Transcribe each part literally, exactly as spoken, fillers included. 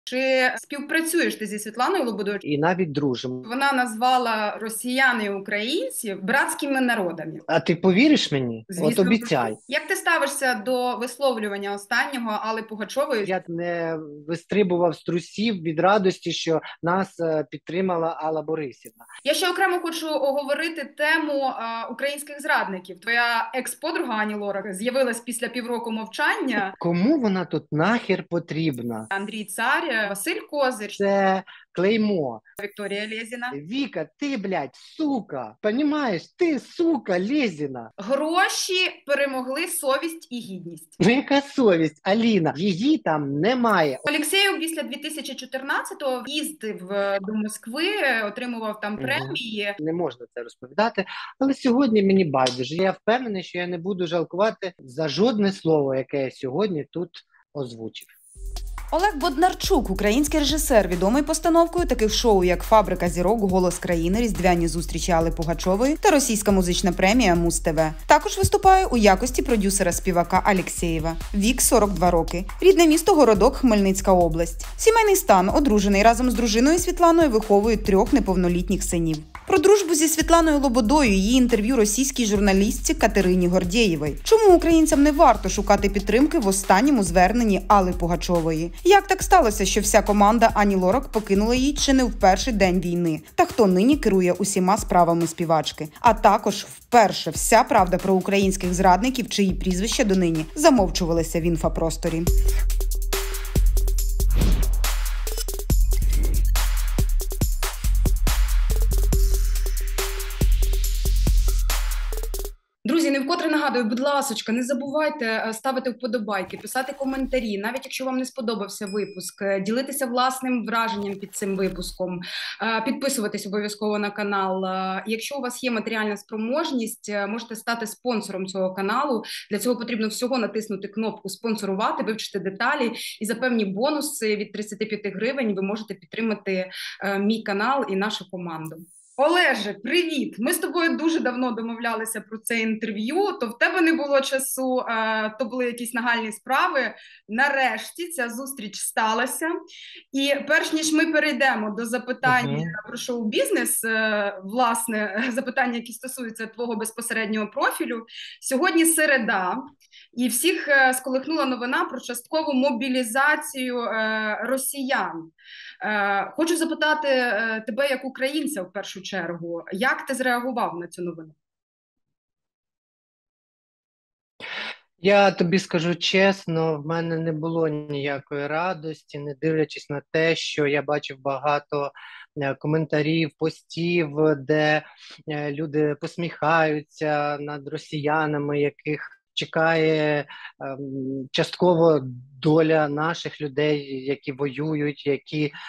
Чи співпрацюєш ти зі Світланою Лободою? І навіть дружимо. Вона назвала росіян і українців братськими народами. А ти повіриш мені? Звісно, От обіцяй. Як ти ставишся до висловлювання останнього Алли Пугачової? Я не вистрибував з трусів від радості, що нас підтримала Алла Борисівна. Я ще окремо хочу оговорити тему а, українських зрадників. Твоя екс-подруга Ані Лорак з'явилась після півроку мовчання. Кому вона тут нахер потрібна? Андрій Цар, Василь Козир. Це клеймо. Вікторія Лєзіна. Віка, ти, блядь, сука, понімаєш? Ти, сука, Лєзіна. Гроші перемогли совість і гідність. Ну, яка совість, Аліна? Її там немає. Олексєєв після дві тисячі чотирнадцятого їздив до Москви, отримував там премії. Не можна це розповідати, але сьогодні мені байдуже. Я впевнений, що я не буду жалкувати за жодне слово, яке я сьогодні тут озвучив. Олег Боднарчук – український режисер, відомий постановкою таких шоу, як «Фабрика зірок», «Голос країни», «Різдвяні зустрічі Алли Пугачової» та російська музична премія «Муз-ТВ». Також виступає у якості продюсера-співака Алєксєєва. Вік – сорок два роки. Рідне місто – Городок, Хмельницька область. Сімейний стан – одружений, разом з дружиною Світланою виховують трьох неповнолітніх синів. Про дружбу зі Світланою Лободою, її інтерв'ю російській журналістці Катерині Гордєєвій. Чому українцям не варто шукати підтримки в останньому зверненні Алли Пугачової? Як так сталося, що вся команда Ані Лорак покинула її чи не в перший день війни? Та хто нині керує усіма справами співачки? А також вперше вся правда про українських зрадників, чиї прізвища донині замовчувалися в інфопросторі. Друзі, не вкотре нагадую, будь ласочка, не забувайте ставити вподобайки, писати коментарі, навіть якщо вам не сподобався випуск, ділитися власним враженням під цим випуском, підписуватись обов'язково на канал. Якщо у вас є матеріальна спроможність, можете стати спонсором цього каналу. Для цього потрібно всього натиснути кнопку «Спонсорувати», вивчити деталі, і за певні бонуси від тридцяти п'яти гривень ви можете підтримати мій канал і нашу команду. Олеже, привіт! Ми з тобою дуже давно домовлялися про це інтерв'ю, то в тебе не було часу, то були якісь нагальні справи. Нарешті ця зустріч сталася. І перш ніж ми перейдемо до запитань uh-huh. про шоу-бізнес, власне, запитання, які стосуються твого безпосереднього профілю, сьогодні середа, і всіх сколихнула новина про часткову мобілізацію росіян. Хочу запитати тебе як українця в першу чергу, як ти зреагував на цю новину? Я тобі скажу чесно, в мене не було ніякої радості, не дивлячись на те, що я бачив багато коментарів, постів, де люди посміхаються над росіянами, яких чекає ем, частково доля наших людей, які воюють, які е,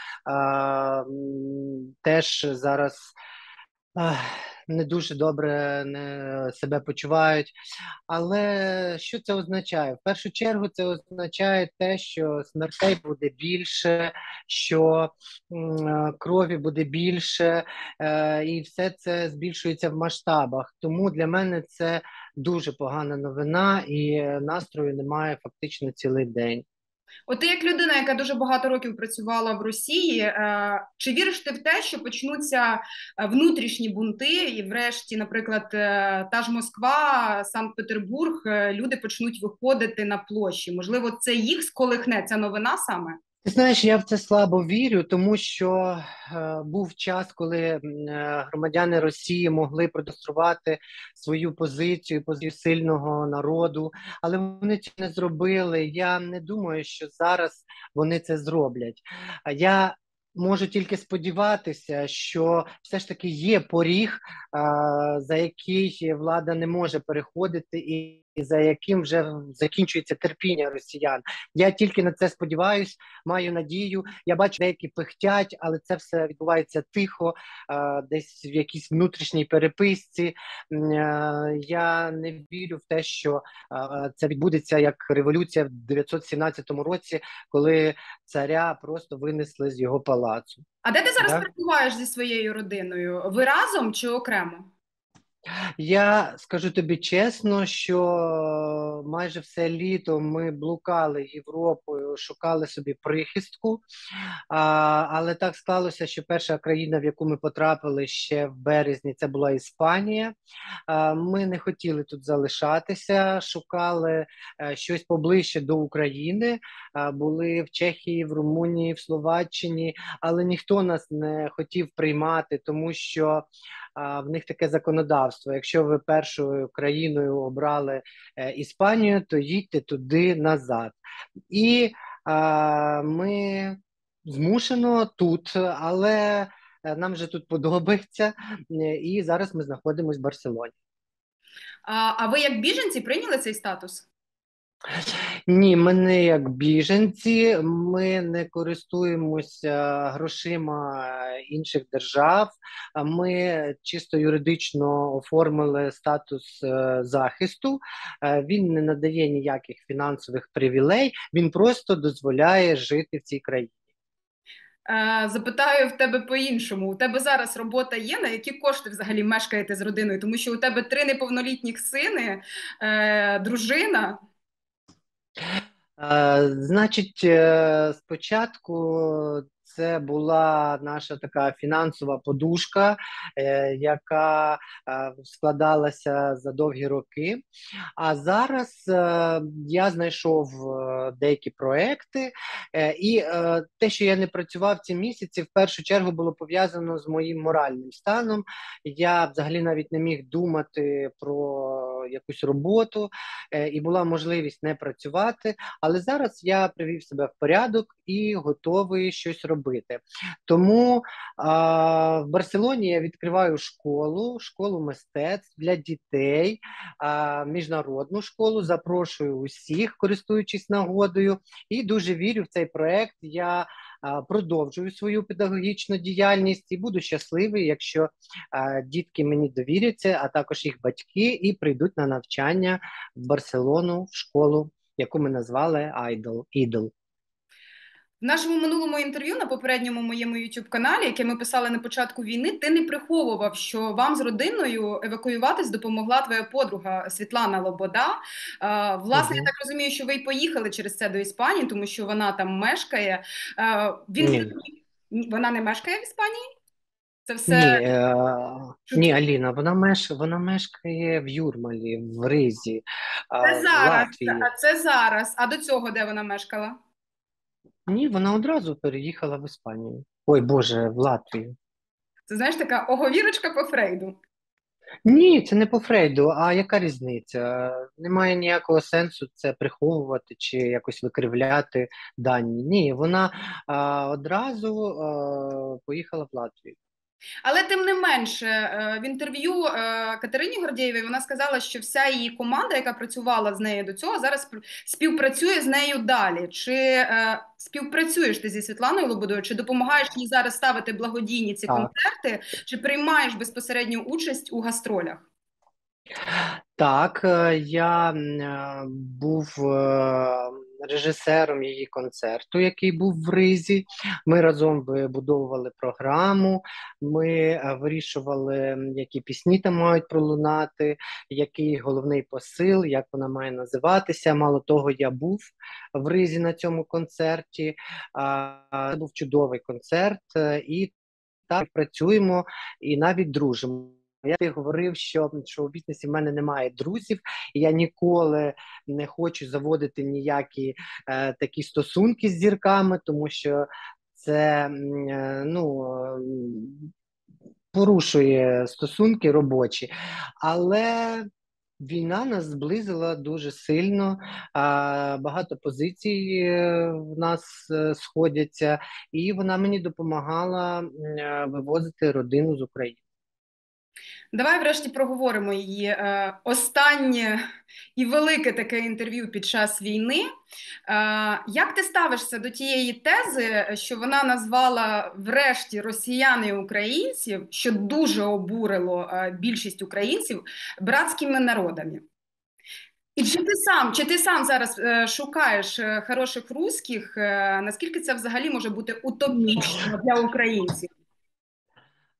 теж зараз е, не дуже добре не, себе почувають. Але що це означає? В першу чергу це означає те, що смертей буде більше, що е, крові буде більше, е, і все це збільшується в масштабах. Тому для мене це дуже погана новина, і настрою немає фактично цілий день. От ти як людина, яка дуже багато років працювала в Росії, чи віриш ти в те, що почнуться внутрішні бунти і врешті, наприклад, та ж Москва, Санкт-Петербург, люди почнуть виходити на площі? Можливо, це їх сколихне, ця новина саме? Ти знаєш, я в це слабо вірю, тому що е, був час, коли е, громадяни Росії могли продемонструвати свою позицію, позицію сильного народу, але вони це не зробили. Я не думаю, що зараз вони це зроблять. Я можу тільки сподіватися, що все ж таки є поріг, а, за який влада не може переходити і за яким вже закінчується терпіння росіян. Я тільки на це сподіваюсь, маю надію. Я бачу, деякі пихтять, але це все відбувається тихо, а, десь в якійсь внутрішній переписці. А, я не вірю в те, що а, це відбудеться як революція в дев'ятсот сімнадцятому році, коли царя просто винесли з його палацу. А де ти зараз так? перебуваєш зі своєю родиною? Ви разом чи окремо? Я скажу тобі чесно, що майже все літо ми блукали Європою, шукали собі прихистку, а, але так склалося, що перша країна, в яку ми потрапили ще в березні, це була Іспанія. А, ми не хотіли тут залишатися, шукали а, щось поближче до України, а, були в Чехії, в Румунії, в Словаччині, але ніхто нас не хотів приймати, тому що а, в них таке законодавство. Якщо ви першою країною обрали е, Іспанію, то їдьте туди назад. І а, ми змушено тут, але е, нам же тут подобається, е, і зараз ми знаходимося в Барселоні. А, а ви як біженці прийняли цей статус? Ні, ми не як біженці, ми не користуємося грошима інших держав. А Ми чисто юридично оформили статус е, захисту. Е, Він не надає ніяких фінансових привілей, він просто дозволяє жити в цій країні. Е, Запитаю в тебе по-іншому. У тебе зараз робота є? На які кошти взагалі мешкаєте з родиною? Тому що у тебе три неповнолітніх сини, е, дружина. Е, Значить, е, спочатку це була наша така фінансова подушка, е, яка е, складалася за довгі роки. А зараз е, я знайшов е, деякі проекти, е, і е, те, що я не працював ці місяці, в першу чергу було пов'язано з моїм моральним станом. Я взагалі навіть не міг думати про якусь роботу, е, і була можливість не працювати. Але зараз я привів себе в порядок і готовий щось робити. Тому а, в Барселоні я відкриваю школу, школу мистецтв для дітей, а, міжнародну школу. Запрошую усіх, користуючись нагодою, і дуже вірю в цей проект. Я а, продовжую свою педагогічну діяльність і буду щасливий, якщо а, дітки мені довіряться, а також їх батьки, і прийдуть на навчання в Барселону, в школу, яку ми назвали Idol. Idol. В нашому минулому інтерв'ю на попередньому моєму YouTube-каналі, яке ми писали на початку війни, ти не приховував, що вам з родиною евакуюватись допомогла твоя подруга Світлана Лобода. А, власне, я Угу. так розумію, що ви й поїхали через це до Іспанії, тому що вона там мешкає. А, в Ні. інтерв'ю... Вона не мешкає в Іспанії? Це Ні, все е, ні, чутки? Аліна, вона меш, вона мешкає в Юрмалі, в Ризі, а, Це в зараз, Латвії. а це зараз. А до цього де вона мешкала? Ні, вона одразу переїхала в Іспанію. Ой, Боже, в Латвію. Це, знаєш, така оговірочка по Фрейду. Ні, це не по Фрейду, а яка різниця? Немає ніякого сенсу це приховувати чи якось викривляти дані. Ні, вона а, одразу а, поїхала в Латвію. Але тим не менше, е, в інтерв'ю е, Катерині Гордієвій вона сказала, що вся її команда, яка працювала з нею до цього, зараз пр- співпрацює з нею далі. Чи е, співпрацюєш ти зі Світланою Лободою, чи допомагаєш їй зараз ставити благодійні ці Так. концерти, чи приймаєш безпосередню участь у гастролях? Так, е, я м, е, був е, режисером її концерту, який був в Ризі. Ми разом вибудовували програму, ми е, вирішували, м, які пісні там мають пролунати, який головний посил, як вона має називатися. Мало того, я був в Ризі на цьому концерті. А, Це був чудовий концерт, е, і так працюємо і навіть дружимо. Я тобі говорив, що, що у бізнесі в мене немає друзів, і я ніколи не хочу заводити ніякі е, такі стосунки з зірками, тому що це м, е, ну, е, порушує стосунки робочі. Але війна нас зблизила дуже сильно, а, багато позицій е, в нас е, сходяться, і вона мені допомагала м, е, вивозити родину з України. Давай врешті проговоримо її е, останнє і велике таке інтерв'ю під час війни. Е, як ти ставишся до тієї тези, що вона назвала врешті росіян і українців, що дуже обурило е, більшість українців, братськими народами? І чи ти сам, чи ти сам зараз е, шукаєш е, хороших русських, е, наскільки це взагалі може бути утопічно для українців?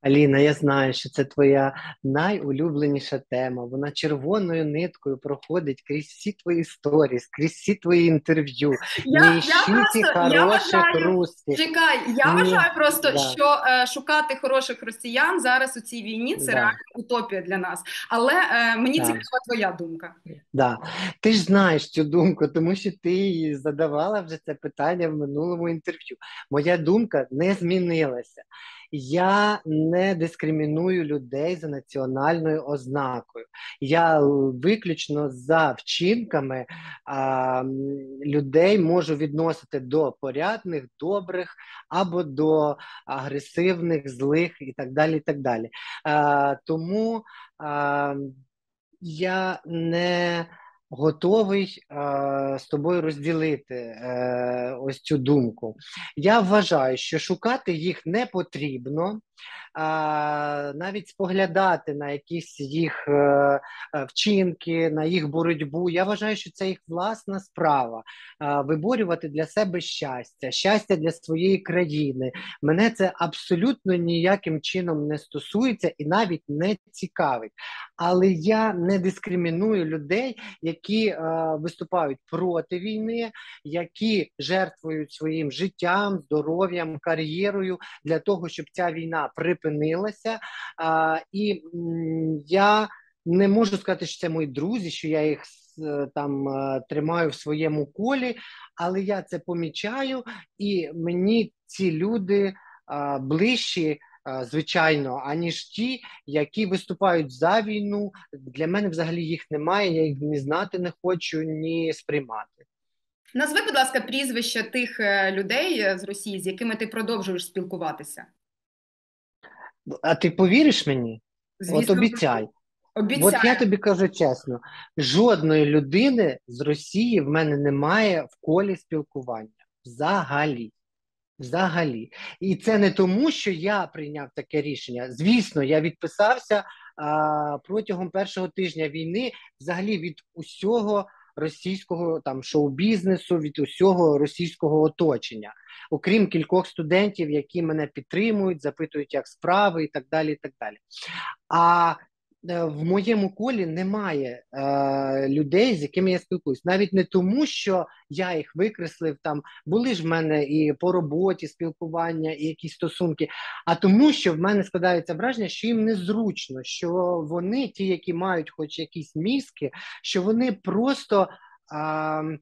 Аліна, я знаю, що це твоя найулюбленіша тема. Вона червоною ниткою проходить крізь всі твої сторіс, крізь всі твої інтерв'ю. Я, Не я ищите просто я хороших вважаю, русских. чекай, я Ні, вважаю просто, да, що е, шукати хороших росіян зараз у цій війні це реально да, утопія для нас. Але е, мені да. цікава твоя думка. Да. Ти ж знаєш цю думку, тому що ти її задавала вже це питання в минулому інтерв'ю. Моя думка не змінилася. Я не дискриміную людей за національною ознакою. Я виключно за вчинками а, м, людей можу відносити до порядних, добрих або до агресивних, злих і так далі. І так далі. А, тому а, я не готовий е, з тобою розділити е, ось цю думку. Я вважаю, що шукати їх не потрібно, а, навіть споглядати на якісь їх е, е, вчинки, на їх боротьбу. Я вважаю, що це їх власна справа. А, виборювати для себе щастя, щастя для своєї країни. Мене це абсолютно ніяким чином не стосується і навіть не цікавить. Але я не дискриміную людей, які е, виступають проти війни, які жертвують своїм життям, здоров'ям, кар'єрою для того, щоб ця війна припинилася. А, і м, я не можу сказати, що це мої друзі, що я їх е, там е, тримаю в своєму колі, але я це помічаю, і мені ці люди е, ближчі, е, звичайно, аніж ті, які виступають за війну. Для мене взагалі їх немає, я їх ні знати не хочу, ні сприймати. Назви, будь ласка, прізвища тих е, людей е, з Росії, з якими ти продовжуєш спілкуватися. А ти повіриш мені? От Звісно, обіцяй. От я обіцяю. тобі кажу чесно, жодної людини з Росії в мене немає в колі спілкування. Взагалі. Взагалі. І це не тому, що я прийняв таке рішення. Звісно, я відписався а, протягом першого тижня війни взагалі від усього російського там шоу-бізнесу, від усього російського оточення. Окрім кількох студентів, які мене підтримують, запитують, як справи і так далі. І так далі. А е, в моєму колі немає е, людей, з якими я спілкуюсь. Навіть не тому, що я їх викреслив, там були ж в мене і по роботі спілкування, і якісь стосунки, а тому, що в мене складається враження, що їм незручно, що вони, ті, які мають хоч якісь мізки, що вони просто. Е,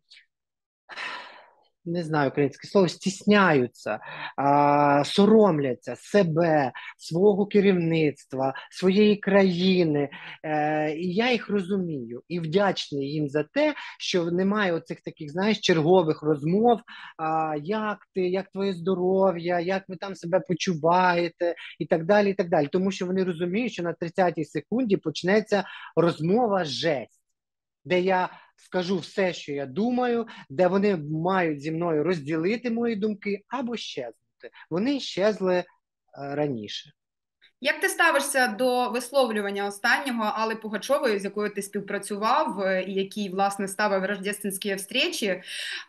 не знаю українське слово, стісняються, а, соромляться себе, свого керівництва, своєї країни. Е, і я їх розумію і вдячний їм за те, що немає оцих таких, знаєш, чергових розмов, а, як ти, як твоє здоров'я, як ви там себе почуваєте і так далі, і так далі. Тому що вони розуміють, що на тридцятій секунді почнеться розмова жесть, де я скажу все, що я думаю, де вони мають зі мною розділити мої думки або щезнути. Вони щезли е, раніше. Як ти ставишся до висловлювання останнього Алли Пугачової, з якою ти співпрацював е, і який, власне, ставив рождественські встречі? Е,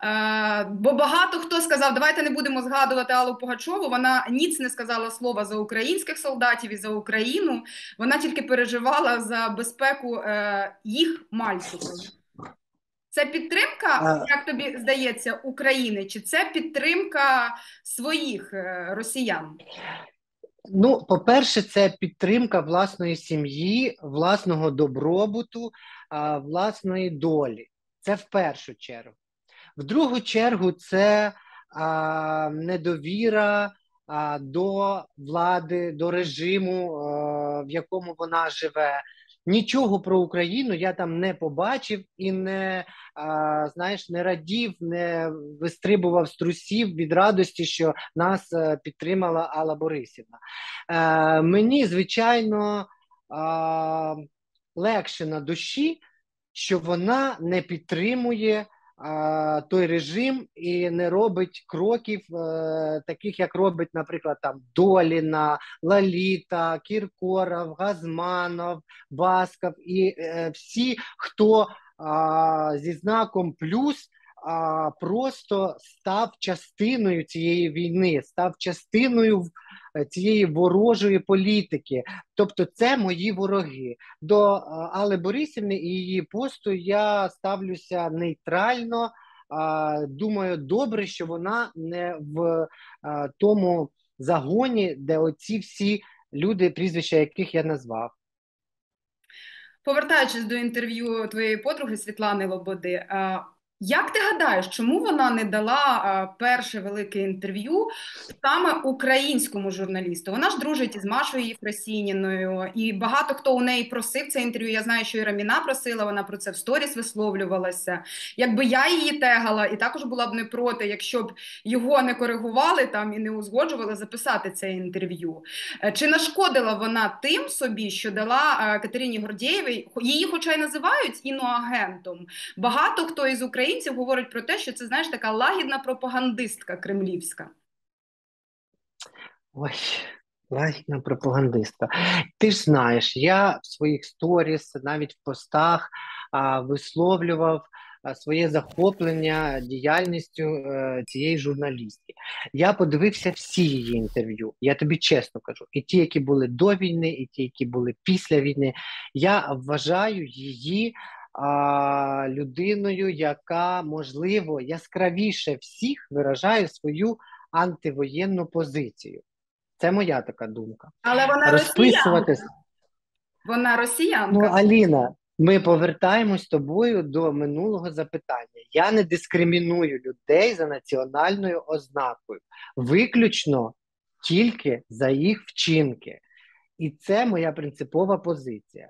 бо багато хто сказав, давайте не будемо згадувати Аллу Пугачову, вона ніц не сказала слова за українських солдатів і за Україну, вона тільки переживала за безпеку е, їх мальчиків. Це підтримка, А, як тобі здається, України, чи це підтримка своїх е, росіян? ну, по-перше, це підтримка власної сім'ї, власного добробуту, а, власної долі. Це в першу чергу. В другу чергу це а, недовіра а, до влади, до режиму, а, в якому вона живе. Нічого про Україну я там не побачив і не, а, знаєш, не радів, не вистрибував з трусів від радості, що нас а, підтримала Алла Борисівна. Е, мені, звичайно, а, легше на душі, що вона не підтримує а, той режим і не робить кроків, е, таких, як робить, наприклад, там Доліна, Лаліта, Кіркоров, Газманов, Басков і е, всі, хто а, зі знаком плюс а, просто став частиною цієї війни, став частиною цієї ворожої політики. Тобто це мої вороги. До Алли Борисівни і її посту я ставлюся нейтрально. Думаю, добре, що вона не в тому загоні, де оці всі люди, прізвища яких я назвав. Повертаючись до інтерв'ю твоєї подруги Світлани Лободи, як ти гадаєш, чому вона не дала перше велике інтерв'ю саме українському журналісту? Вона ж дружить із Машою Єфросініною, і багато хто у неї просив це інтерв'ю. Я знаю, що і Раміна просила, вона про це в сторіс висловлювалася. Якби я її тегала, і також була б не проти, якщо б його не коригували там і не узгоджували, записати це інтерв'ю. Чи нашкодила вона тим собі, що дала Катерині Гордєєвій, її хоча й називають іноагентом, багато хто із українців говорить про те, що це, знаєш, така лагідна пропагандистка кремлівська. Ой, лагідна пропагандистка. Ти ж знаєш, я в своїх сторіс, навіть в постах а, висловлював а, своє захоплення діяльністю а, цієї журналістки. Я подивився всі її інтерв'ю, я тобі чесно кажу. І ті, які були до війни, і ті, які були після війни. Я вважаю її А, людиною, яка, можливо, яскравіше всіх виражає свою антивоєнну позицію. Це моя така думка. Але вона Розписуватись... росіянка. Вона росіянка. Ну, Аліна, ми повертаємось з тобою до минулого запитання. Я не дискриміную людей за національною ознакою. Виключно тільки за їх вчинки. І це моя принципова позиція.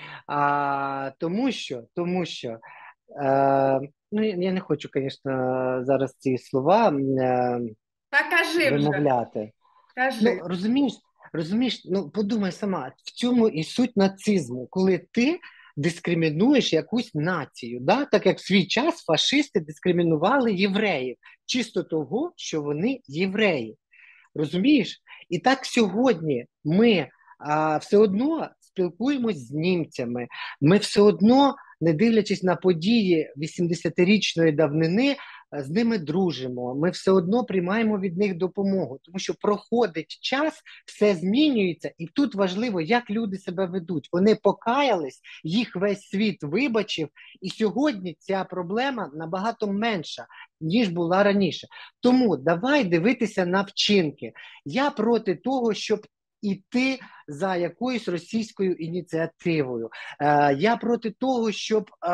А, тому що, тому що е, ну, я не хочу, звісно, зараз ці слова е, Та кажи вимовляти. Вже. Кажи. Ну, розумієш, розумієш, ну подумай сама, в цьому і суть нацизму, коли ти дискримінуєш якусь націю, да? Так як в свій час фашисти дискримінували євреїв, чисто того, що вони євреї. Розумієш? І так сьогодні ми а, все одно спілкуємось з німцями, ми все одно, не дивлячись на події вісімдесятирічної давнини, з ними дружимо, ми все одно приймаємо від них допомогу, тому що проходить час, все змінюється, і тут важливо, як люди себе ведуть. Вони покаялись, їх весь світ вибачив, і сьогодні ця проблема набагато менша, ніж була раніше. Тому давай дивитися на вчинки. Я проти того, щоб іти за якоюсь російською ініціативою. Е, я проти того, щоб е,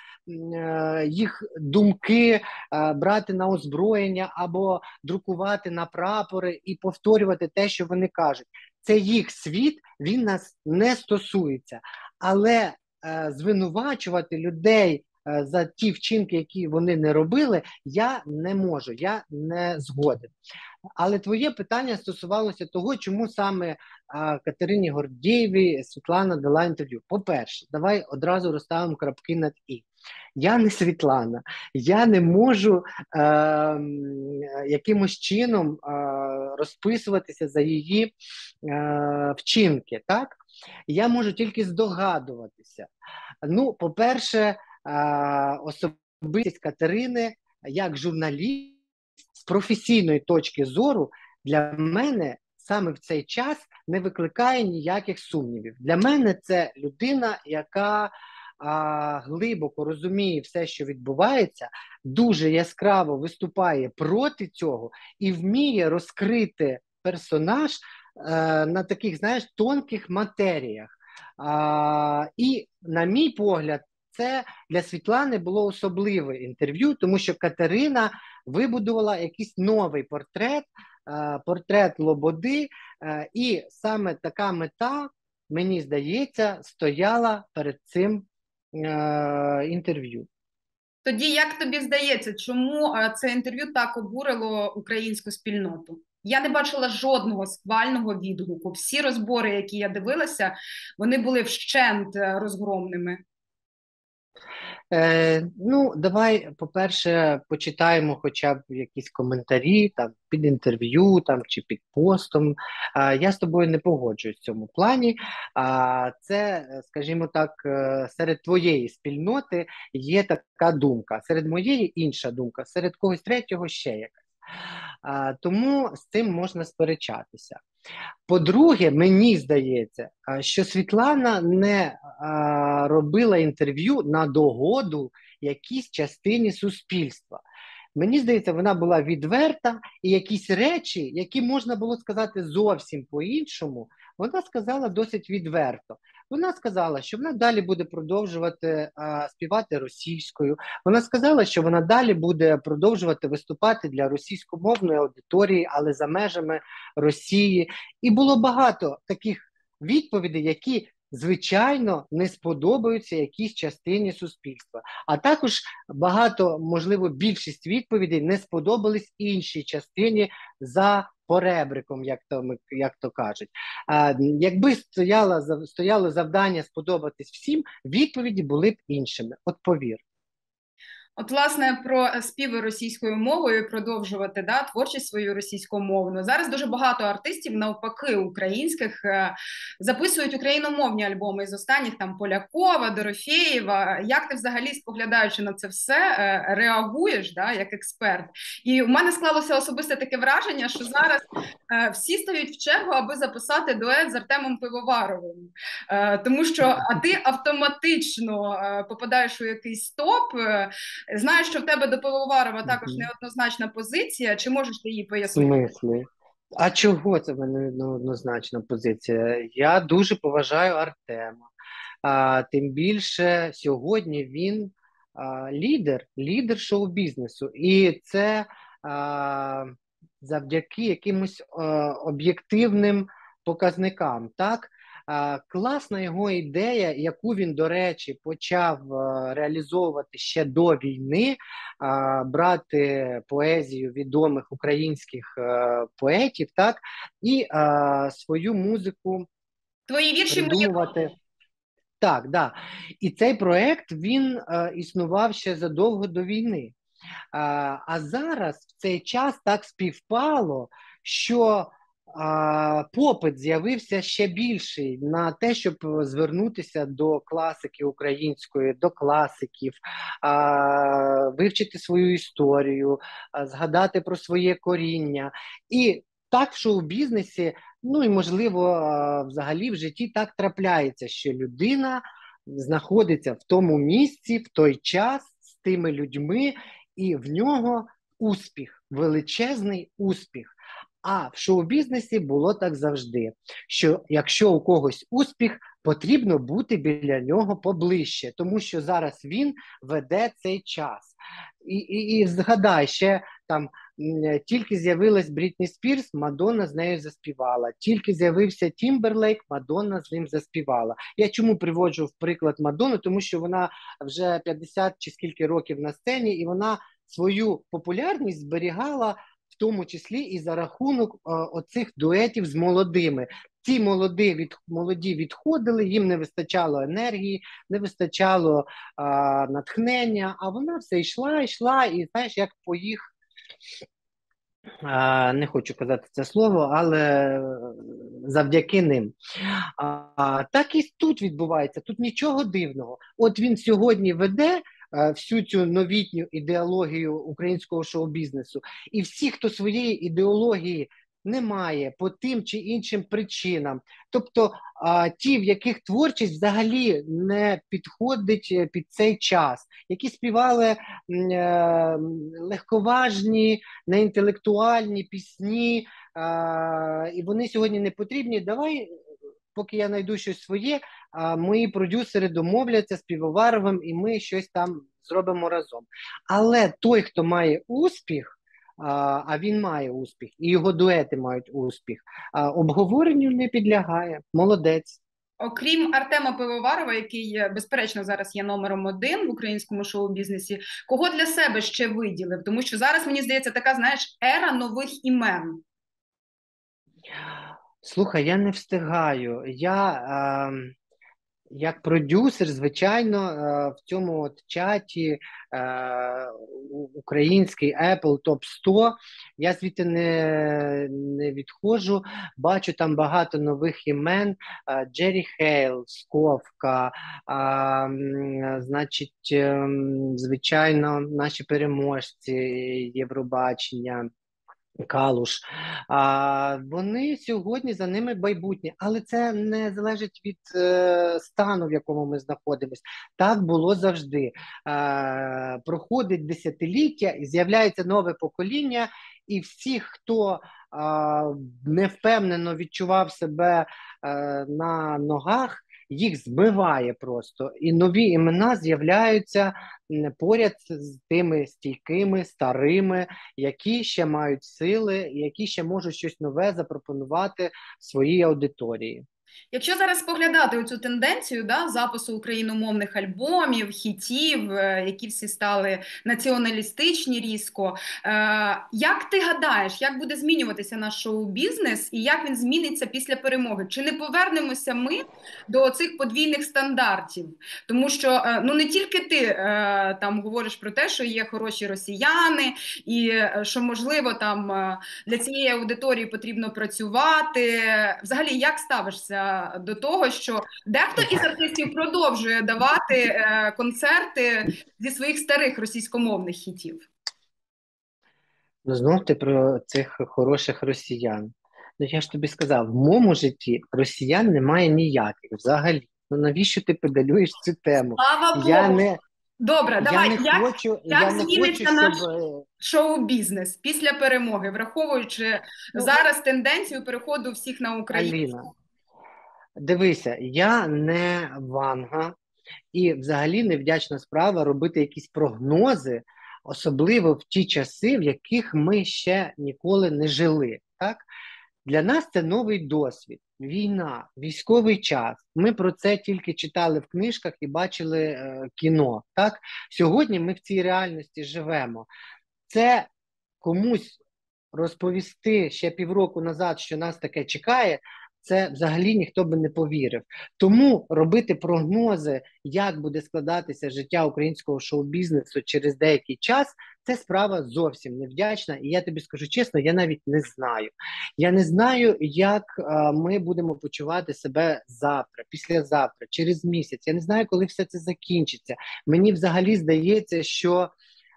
е, їх думки е, брати на озброєння або друкувати на прапори і повторювати те, що вони кажуть. Це їх світ, він нас не стосується. Але е, звинувачувати людей е, за ті вчинки, які вони не робили, я не можу, я не згоден. Але твоє питання стосувалося того, чому саме а, Катерині Гордєєвій Світлана дала інтерв'ю. По-перше, давай одразу розставимо крапки над «і». Я не Світлана, я не можу е, якимось чином е, розписуватися за її е, вчинки, так? Я можу тільки здогадуватися. Ну, по-перше, е, особистість Катерини як журналіст з професійної точки зору для мене саме в цей час не викликає ніяких сумнівів. Для мене це людина, яка а, глибоко розуміє все, що відбувається, дуже яскраво виступає проти цього і вміє розкрити персонаж а, на таких, знаєш, тонких матеріях. А, і, на мій погляд, це для Світлани було особливе інтерв'ю, тому що Катерина вибудувала якийсь новий портрет, портрет Лободи, і саме така мета, мені здається, стояла перед цим інтерв'ю. Тоді, як тобі здається, чому це інтерв'ю так обурило українську спільноту? Я не бачила жодного схвального відгуку. Всі розбори, які я дивилася, вони були вщент розгромними. Е, ну, давай, по-перше, почитаємо хоча б якісь коментарі там, під інтерв'ю там, чи під постом. Е, я з тобою не погоджуюсь в цьому плані. А це, скажімо так, серед твоєї спільноти є така думка, серед моєї інша думка, серед когось третього ще якась. А, тому з цим можна сперечатися. По-друге, мені здається, що Світлана не а, робила інтерв'ю на догоду якійсь частині суспільства. Мені здається, вона була відверта, і якісь речі, які можна було сказати зовсім по-іншому, вона сказала досить відверто. Вона сказала, що вона далі буде продовжувати а, співати російською. Вона сказала, що вона далі буде продовжувати виступати для російськомовної аудиторії, але за межами Росії. І було багато таких відповідей, які, звичайно, не сподобаються якійсь частині суспільства. А також багато, можливо, більшість відповідей не сподобались іншій частині за поребриком, як то, як то кажуть. А, якби стояло, стояло завдання сподобатись всім, відповіді були б іншими. От повір. От, власне, про співи російською мовою, продовжувати да, творчість свою російськомовну. Зараз дуже багато артистів, навпаки, українських, записують україномовні альбоми з останніх, там, Полякова, Дорофєєва. Як ти взагалі, споглядаючи на це все, реагуєш, да, як експерт? І у мене склалося особисте таке враження, що зараз всі стають в чергу, аби записати дует з Артемом Пивоваровим. Тому що, а ти автоматично попадаєш у якийсь топ. Знаєш, що в тебе до Пивоварова також неоднозначна позиція, чи можеш ти її пояснити? В смислі? А чого це в мене неоднозначна позиція? Я дуже поважаю Артема. А, тим більше сьогодні він а, лідер, лідер шоу-бізнесу. І це а, завдяки якимось а, об'єктивним показникам, так? Класна його ідея, яку він, до речі, почав реалізовувати ще до війни, брати поезію відомих українських поетів, так, і свою музику Твої вірші придумувати. Мені... Так, да. І цей проект, він існував ще задовго до війни. А зараз в цей час так співпало, що А, попит з'явився ще більший на те, щоб звернутися до класики української, до класиків, а, вивчити свою історію, а, згадати про своє коріння. І так в шоу-бізнесі, ну і можливо а, взагалі в житті так трапляється, що людина знаходиться в тому місці, в той час з тими людьми, і в нього успіх, величезний успіх. А в шоу-бізнесі було так завжди, що якщо у когось успіх, потрібно бути біля нього поближче, тому що зараз він веде цей час. І, і, і згадай, ще там тільки з'явилась Брітні Спірс, Мадонна з нею заспівала. Тільки з'явився Тімберлейк, Мадонна з ним заспівала. Я чому приводжу в приклад Мадонну? Тому що вона вже п'ятдесят чи скільки років на сцені, і вона свою популярність зберігала в тому числі і за рахунок о, оцих дуетів з молодими. Ці молоді, від, молоді відходили, їм не вистачало енергії, не вистачало а, натхнення, а вона все йшла, йшла, і знаєш, як по їх, а, не хочу казати це слово, але завдяки ним. А, так і тут відбувається, тут нічого дивного. От він сьогодні веде всю цю новітню ідеологію українського шоу-бізнесу. І всі, хто своєї ідеології не має по тим чи іншим причинам, тобто а, ті, в яких творчість взагалі не підходить під цей час, які співали е, легковажні, неінтелектуальні пісні, е, і вони сьогодні не потрібні, давай, поки я знайду щось своє, а мої продюсери домовляться з Пивоваровим, і ми щось там зробимо разом. Але той, хто має успіх, а, а він має успіх, і його дуети мають успіх, а, обговоренню не підлягає. Молодець. Окрім Артема Пивоварова, який, безперечно, зараз є номером один в українському шоу-бізнесі, кого для себе ще виділив? Тому що зараз, мені здається, така, знаєш, ера нових імен. Слухай, я не встигаю. Я, е, як продюсер, звичайно, е, в цьому от чаті е, український Apple топ сто, я звідти не, не відходжу, бачу там багато нових імен, е, Джері Хейл, Сковка, е, значить, е, звичайно, наші переможці Євробачення, Калуш. А, вони сьогодні, за ними майбутнє, але це не залежить від е, стану, в якому ми знаходимося. Так було завжди. Е, проходить десятиліття і з'являється нове покоління, і всі, хто е, невпевнено відчував себе е, на ногах, їх збиває просто. І нові імена з'являються поряд з тими стійкими, старими, які ще мають сили, які ще можуть щось нове запропонувати своїй аудиторії. Якщо зараз споглядати цю тенденцію, да, запису україномовних альбомів, хітів, е, які всі стали націоналістичні різко, е, як ти гадаєш, як буде змінюватися наш шоу-бізнес і як він зміниться після перемоги? Чи не повернемося ми до цих подвійних стандартів? Тому що е, ну не тільки ти е, там говориш про те, що є хороші росіяни, і е, що можливо там е, для цієї аудиторії потрібно працювати. Взагалі, як ставишся до того, що дехто із артистів продовжує давати е, концерти зі своїх старих російськомовних хітів? Ну, знов ти про цих хороших росіян. Ну, я ж тобі сказав, в моєму житті росіян немає ніяких взагалі. Ну, навіщо ти педалюєш цю тему? Слава Я Богу! не, Добре, я давай, не як, хочу, як я не зміниться хочу, наш щоб... е, шоу-бізнес після перемоги, враховуючи Ну, зараз тенденцію переходу всіх на Україну? Аліна, дивися, я не Ванга, і взагалі невдячна справа робити якісь прогнози, особливо в ті часи, в яких ми ще ніколи не жили. Так? Для нас це новий досвід, війна, військовий час. Ми про це тільки читали в книжках і бачили е, кіно. Так? Сьогодні ми в цій реальності живемо. Це комусь розповісти ще півроку назад, що нас таке чекає, це взагалі ніхто би не повірив. Тому робити прогнози, як буде складатися життя українського шоу-бізнесу через деякий час, це справа зовсім невдячна. І я тобі скажу чесно, я навіть не знаю. Я не знаю, як а, ми будемо почувати себе завтра, післязавтра, через місяць. Я не знаю, коли все це закінчиться. Мені взагалі здається, що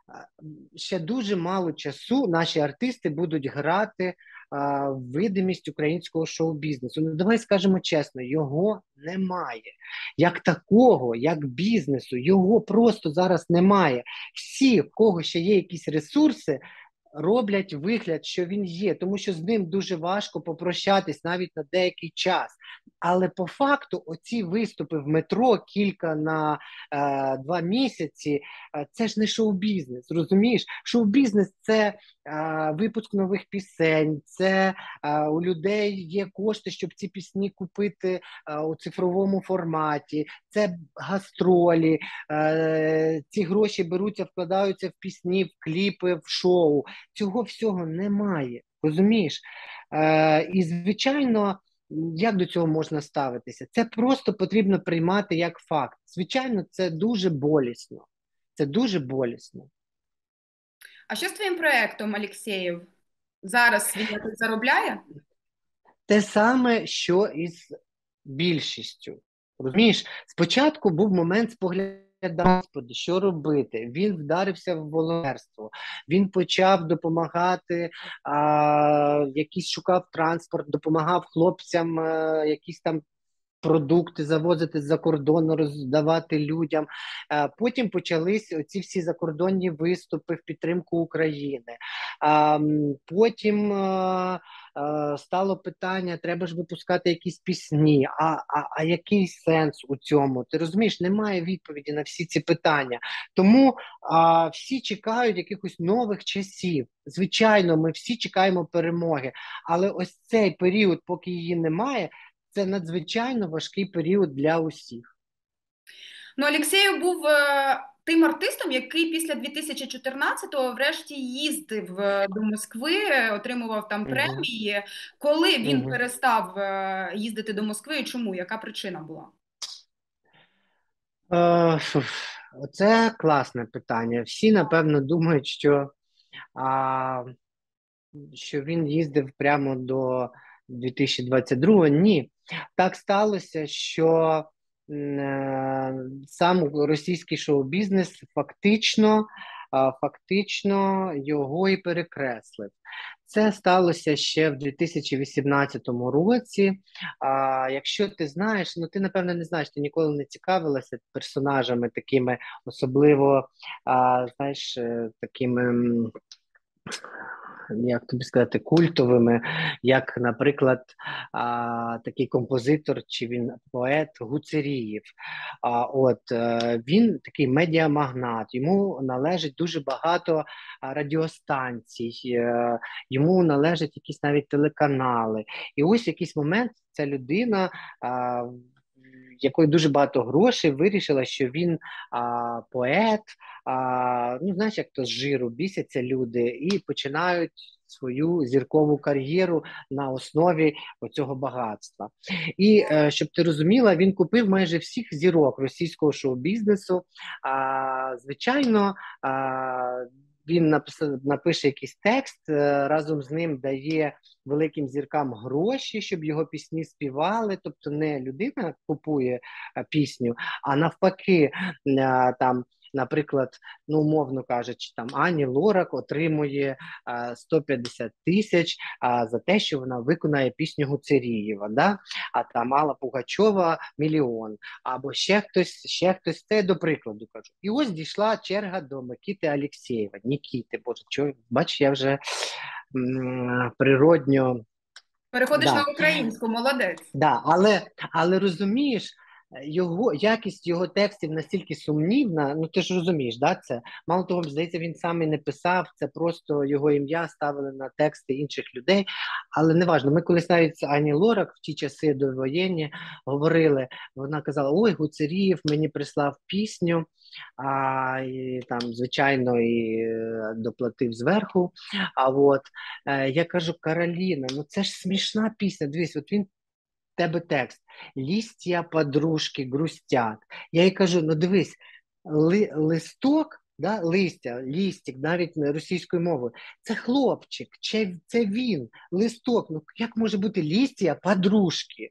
ще дуже мало часу наші артисти будуть грати а, в видимість українського шоу-бізнесу. Ну, давай скажемо чесно, його немає. Як такого, як бізнесу, його просто зараз немає. Всі, в кого ще є якісь ресурси, роблять вигляд, що він є, тому що з ним дуже важко попрощатись навіть на деякий час. Але по факту оці виступи в метро кілька на е, два місяці, е, це ж не шоу-бізнес, розумієш? Шоу-бізнес – це е, випуск нових пісень, це е, у людей є кошти, щоб ці пісні купити е, у цифровому форматі, це гастролі, е, ці гроші беруться, вкладаються в пісні, в кліпи, в шоу. Цього всього немає, розумієш? Е, і, звичайно, як до цього можна ставитися? Це просто потрібно приймати як факт. Звичайно, це дуже болісно. Це дуже болісно. А що з твоїм проєктом, Алєксєєв? Зараз він якось заробляє? Те саме, що і з більшістю. Розумієш, спочатку був момент споглядання, Господи, що робити? Він вдарився в волонтерство, він почав допомагати, а, якийсь шукав транспорт, допомагав хлопцям, а, якісь там продукти завозити з-за кордону, роздавати людям. А, потім почались оці всі закордонні виступи в підтримку України. А, потім а, а, стало питання, треба ж випускати якісь пісні, а, а, а який сенс у цьому? Ти розумієш, немає відповіді на всі ці питання. Тому а, всі чекають якихось нових часів. Звичайно, ми всі чекаємо перемоги, але ось цей період, поки її немає, це надзвичайно важкий період для усіх. Ну, Алєксєєв був е, тим артистом, який після дві тисячі чотирнадцятого врешті їздив е, до Москви, отримував там премії. Коли він Мгм. перестав е, їздити до Москви і чому? Яка причина була? Е, фу, Це класне питання. Всі, напевно, думають, що, а, що він їздив прямо до дві тисячі двадцять другого. Ні. Так сталося, що м, е, сам російський шоу-бізнес фактично фактично його і перекреслив. Це сталося ще в дві тисячі вісімнадцятому році. А, якщо ти знаєш, ну ти напевно не знаєш, ти ніколи не цікавилася персонажами такими, особливо, а, знаєш, е, такими, м, як тобі сказати, культовими, як, наприклад, а, такий композитор, чи він поет Гуцерієв. А, от, е, він такий медіамагнат, йому належить дуже багато а, радіостанцій, е, йому належать якісь навіть телеканали. І ось в якийсь момент ця людина, а, якої дуже багато грошей, вирішила, що він а, поет, а, ну, знаєш, як то з жиру бісяться люди і починають свою зіркову кар'єру на основі оцього багатства. І, е, щоб ти розуміла, він купив майже всіх зірок російського шоу-бізнесу. А, звичайно, а, він напис- напише якийсь текст, е, разом з ним дає великим зіркам гроші, щоб його пісні співали. Тобто не людина купує е, пісню, а навпаки, е, там, наприклад, ну, умовно кажучи, там Ані Лорак отримує а, сто п'ятдесят тисяч а, за те, що вона виконає пісню Гуцерієва, да? А там Алла Пугачова мільйон, або ще хтось, ще хтось, це до прикладу кажу. І ось дійшла черга до Микити Алєксєєва, Нікіти, боже, чого, бач, я вже м, природньо. Переходиш Да. на українську, молодець. Да, але, але розумієш, його якість його текстів настільки сумнівна, ну ти ж розумієш, да, це мало того, здається, він сам і не писав, це просто його ім'я ставили на тексти інших людей. Але неважно, ми колись навіть з Ані Лорак в ті часи довоєнні говорили, вона казала: ой, Гуцерієв мені прислав пісню, а і там, звичайно, і е, доплатив зверху. А от е, я кажу: Кароліна, ну це ж смішна пісня. Дивись, от він тебе текст «Лістя подружки грустять». Я їй кажу: ну дивись, ли, листок, да, листя, лістик, навіть російською мовою, це хлопчик, це, це він, листок. Ну як може бути лістя подружки?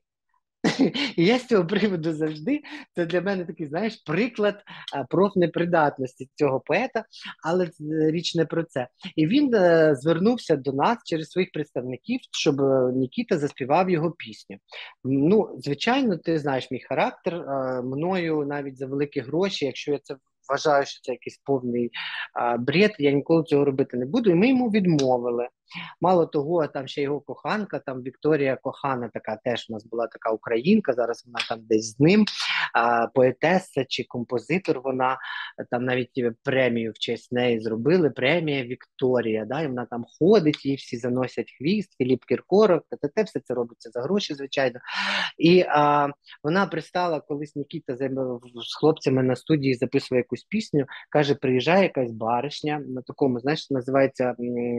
І я з цього приводу завжди, це для мене такий, знаєш, приклад а, профнепридатності цього поета, але річ не про це. І він е, звернувся до нас через своїх представників, щоб е, Нікіта заспівав його пісню. Ну, звичайно, ти знаєш мій характер, е, мною навіть за великі гроші, якщо я це вважаю, що це якийсь повний а, бред, я ніколи цього робити не буду, і ми йому відмовили. Мало того, там ще його коханка, там Вікторія Кохана, така теж у нас була така українка, зараз вона там десь з ним, а, поетеса чи композитор, вона там навіть премію в честь неї зробили, премія Вікторія, да, і вона там ходить, їй всі заносять хвіст, Філіп Кіркоров, те, все це робиться за гроші, звичайно. І а, вона пристала, колись Нікіта з хлопцями на студії записує якусь пісню, каже, приїжджає якась баришня, на такому, знаєш, називається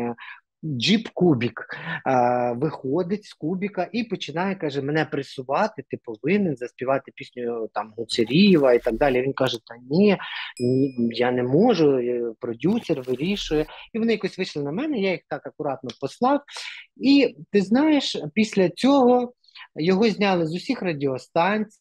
джип Кубік, а, виходить з Кубіка і починає, каже, мене пресувати, ти повинен заспівати пісню там Гуцерієва і так далі. Він каже: та ні, ні, я не можу, продюсер вирішує. І вони якось вийшли на мене, я їх так акуратно послав. І ти знаєш, після цього його зняли з усіх радіостанцій,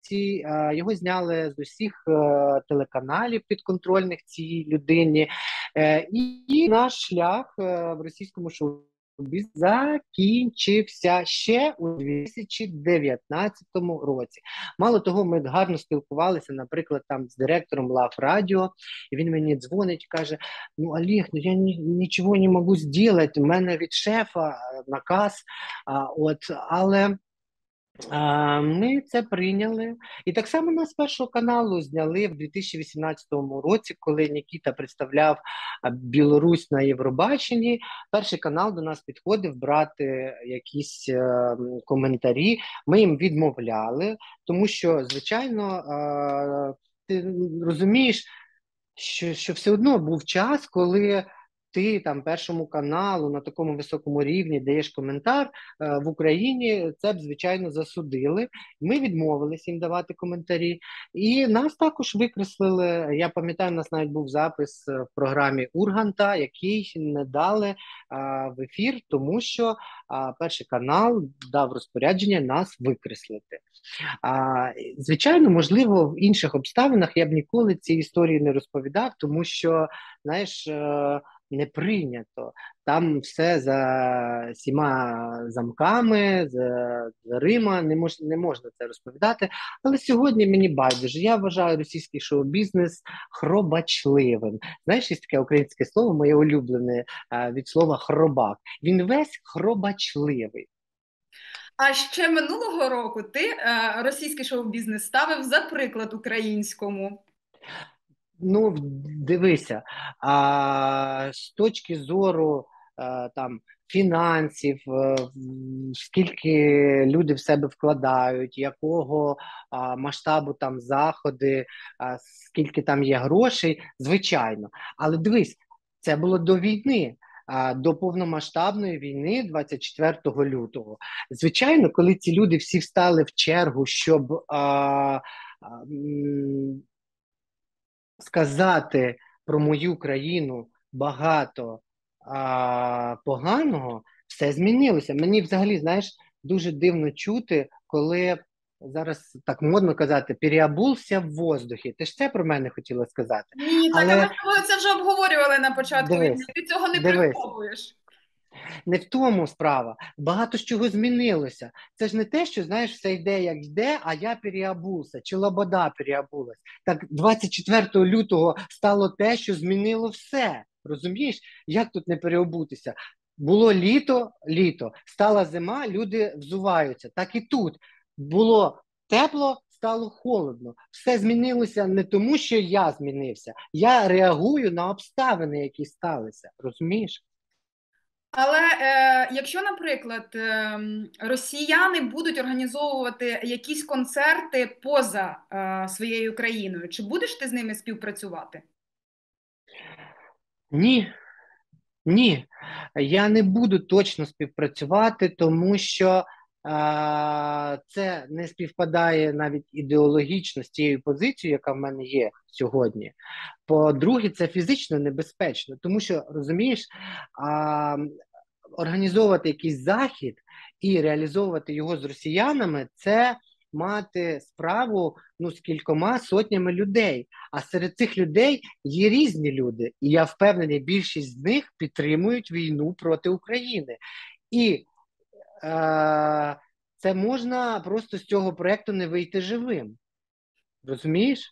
його зняли з усіх е, телеканалів підконтрольних цій людині. Е, і наш шлях е, в російському шоу-бізі закінчився ще у дві тисячі дев'ятнадцятому році. Мало того, ми гарно спілкувалися, наприклад, там з директором Лав Радіо, і він мені дзвонить, каже: ну, Олег, ну я ні, нічого не можу зробити, у мене від шефа наказ, а, от, але А, ми це прийняли. І так само нас з першого каналу зняли в дві тисячі вісімнадцятому році, коли Нікіта представляв Білорусь на Євробаченні. Перший канал до нас підходив брати якісь е, коментарі. Ми їм відмовляли, тому що, звичайно, е, ти розумієш, що, що все одно був час, коли ти там Першому каналу на такому високому рівні даєш коментар, е, в Україні це б, звичайно, засудили. Ми відмовились їм давати коментарі. І нас також викреслили. Я пам'ятаю, у нас навіть був запис в програмі Урганта, який не дали а, в ефір, тому що а, Перший канал дав розпорядження нас викреслити. А, звичайно, можливо, в інших обставинах я б ніколи ці історії не розповідав, тому що, знаєш, е, не прийнято. Там все за сіма замками, за дверима, не, мож, не можна це розповідати. Але сьогодні мені байдуже. Я вважаю російський шоу-бізнес хробачливим. Знаєш, є таке українське слово, моє улюблене, від слова хробак. Він весь хробачливий. А ще минулого року ти е, російський шоу-бізнес ставив за приклад українському. Ну, дивися, а, з точки зору а, там, фінансів, а, скільки люди в себе вкладають, якого а, масштабу там заходи, а, скільки там є грошей, звичайно. Але дивись, це було до війни. До повномасштабної війни двадцять четвертого лютого. Звичайно, коли ці люди всі встали в чергу, щоб а, а, сказати про мою країну багато а, поганого, все змінилося. Мені взагалі, знаєш, дуже дивно чути, коли зараз так модно казати, переобувся в воздухі. Ти ж це про мене хотіла сказати? Ні, так, але, але це вже обговорювали на початку дивись, війни. Ти цього не дивись. приховуєш. Не в тому справа. Багато з чого змінилося. Це ж не те, що, знаєш, все йде, як йде, а я переобувся, чи лобода переобулась. Так двадцять четвертого лютого стало те, що змінило все. Розумієш? Як тут не переобутися? Було літо, літо, стала зима, люди взуваються. Так і тут. Було тепло, стало холодно. Все змінилося не тому, що я змінився. Я реагую на обставини, які сталися. Розумієш? Але е, якщо, наприклад, е, росіяни будуть організовувати якісь концерти поза е, своєю країною, чи будеш ти з ними співпрацювати? Ні. Ні. Я не буду точно співпрацювати, тому що а, це не співпадає навіть ідеологічно з тією позицією, яка в мене є сьогодні. По-друге, це фізично небезпечно, тому що, розумієш, а, організовувати якийсь захід і реалізовувати його з росіянами – це мати справу ну, з кількома сотнями людей. А серед цих людей є різні люди. І я впевнений, більшість з них підтримують війну проти України. І е- це можна просто з цього проєкту не вийти живим. Розумієш?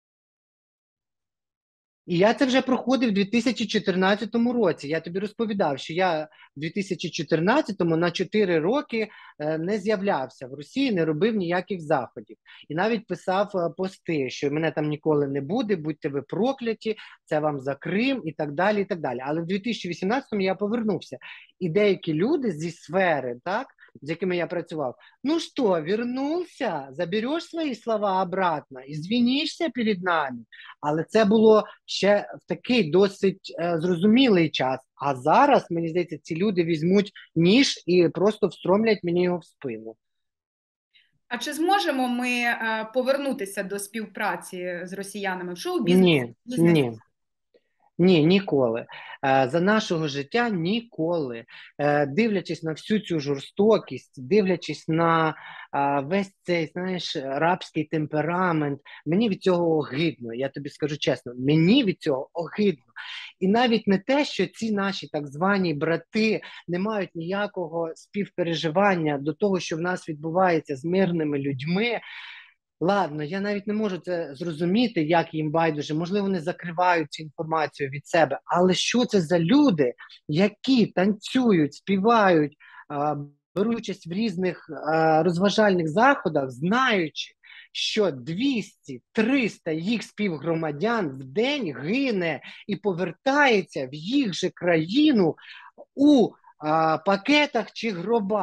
І я це вже проходив у дві тисячі чотирнадцятому році. Я тобі розповідав, що я в дві тисячі чотирнадцятому на чотири роки не з'являвся в Росії, не робив ніяких заходів. І навіть писав пости, що мене там ніколи не буде, будьте ви прокляті, це вам за Крим і так далі, і так далі. Але в дві тисячі вісімнадцятому я повернувся. І деякі люди зі сфери, так, з якими я працював, ну що, вернувся, забереш свої слова обратно, извинишся перед нами. Але це було ще в такий досить е, зрозумілий час. А зараз, мені здається, ці люди візьмуть ніж і просто встромлять мені його в спину. А чи зможемо ми е, повернутися до співпраці з росіянами в шоу-бізнесі? Ні, ні. Ні, ніколи. За нашого життя ніколи. Дивлячись на всю цю жорстокість, дивлячись на весь цей, знаєш, рабський темперамент, мені від цього огидно, я тобі скажу чесно, мені від цього огидно. І навіть не те, що ці наші так звані брати не мають ніякого співпереживання до того, що в нас відбувається з мирними людьми. Ладно, я навіть не можу це зрозуміти, як їм байдуже. Можливо, вони закривають цю інформацію від себе. Але що це за люди, які танцюють, співають, беруть участь в різних розважальних заходах, знаючи, що двісті-триста їх співгромадян в день гине і повертається в їх же країну у пакетах чи гробах.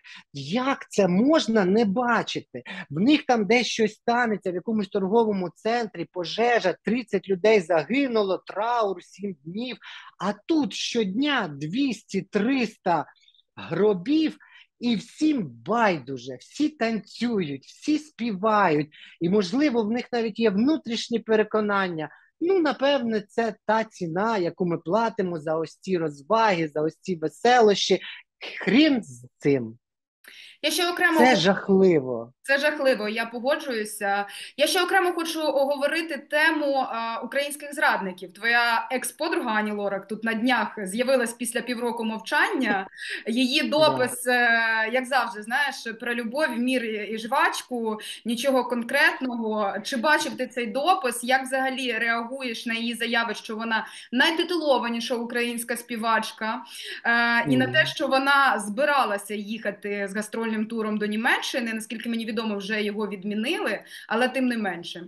Як це можна не бачити? В них там десь щось станеться, в якомусь торговому центрі, пожежа, тридцять людей загинуло, траур, сім днів. А тут щодня двісті-триста гробів, і всім байдуже, всі танцюють, всі співають. І, можливо, в них навіть є внутрішні переконання. Ну, напевне, це та ціна, яку ми платимо за ось ці розваги, за ось ці веселощі. Хрін з цим. Я ще окремо Це жахливо. Це жахливо, я погоджуюся. Я ще окремо хочу оговорити тему а, українських зрадників. Твоя екс-подруга Ані Лорак тут на днях з'явилась після півроку мовчання. Її допис, yeah. як завжди, знаєш, про любов, мір і жвачку, нічого конкретного. Чи бачив ти цей допис? Як взагалі реагуєш на її заяви, що вона найтитулованіша українська співачка? А, mm. І на те, що вона збиралася їхати з гастрольним туром до Німеччини, наскільки мені відомо, вже його відмінили, але тим не менше.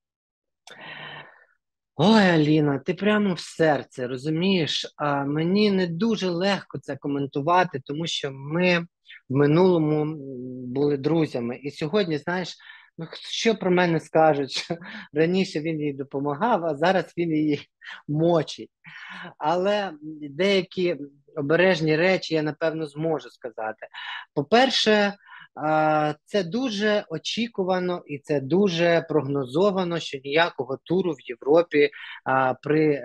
Ой, Аліна, ти прямо в серце, розумієш? А мені не дуже легко це коментувати, тому що ми в минулому були друзями. І сьогодні, знаєш, ну, що про мене скажуть, що раніше він їй допомагав, а зараз він її мочить. Але деякі обережні речі я, напевно, зможу сказати. По-перше, це дуже очікувано і це дуже прогнозовано, що ніякого туру в Європі при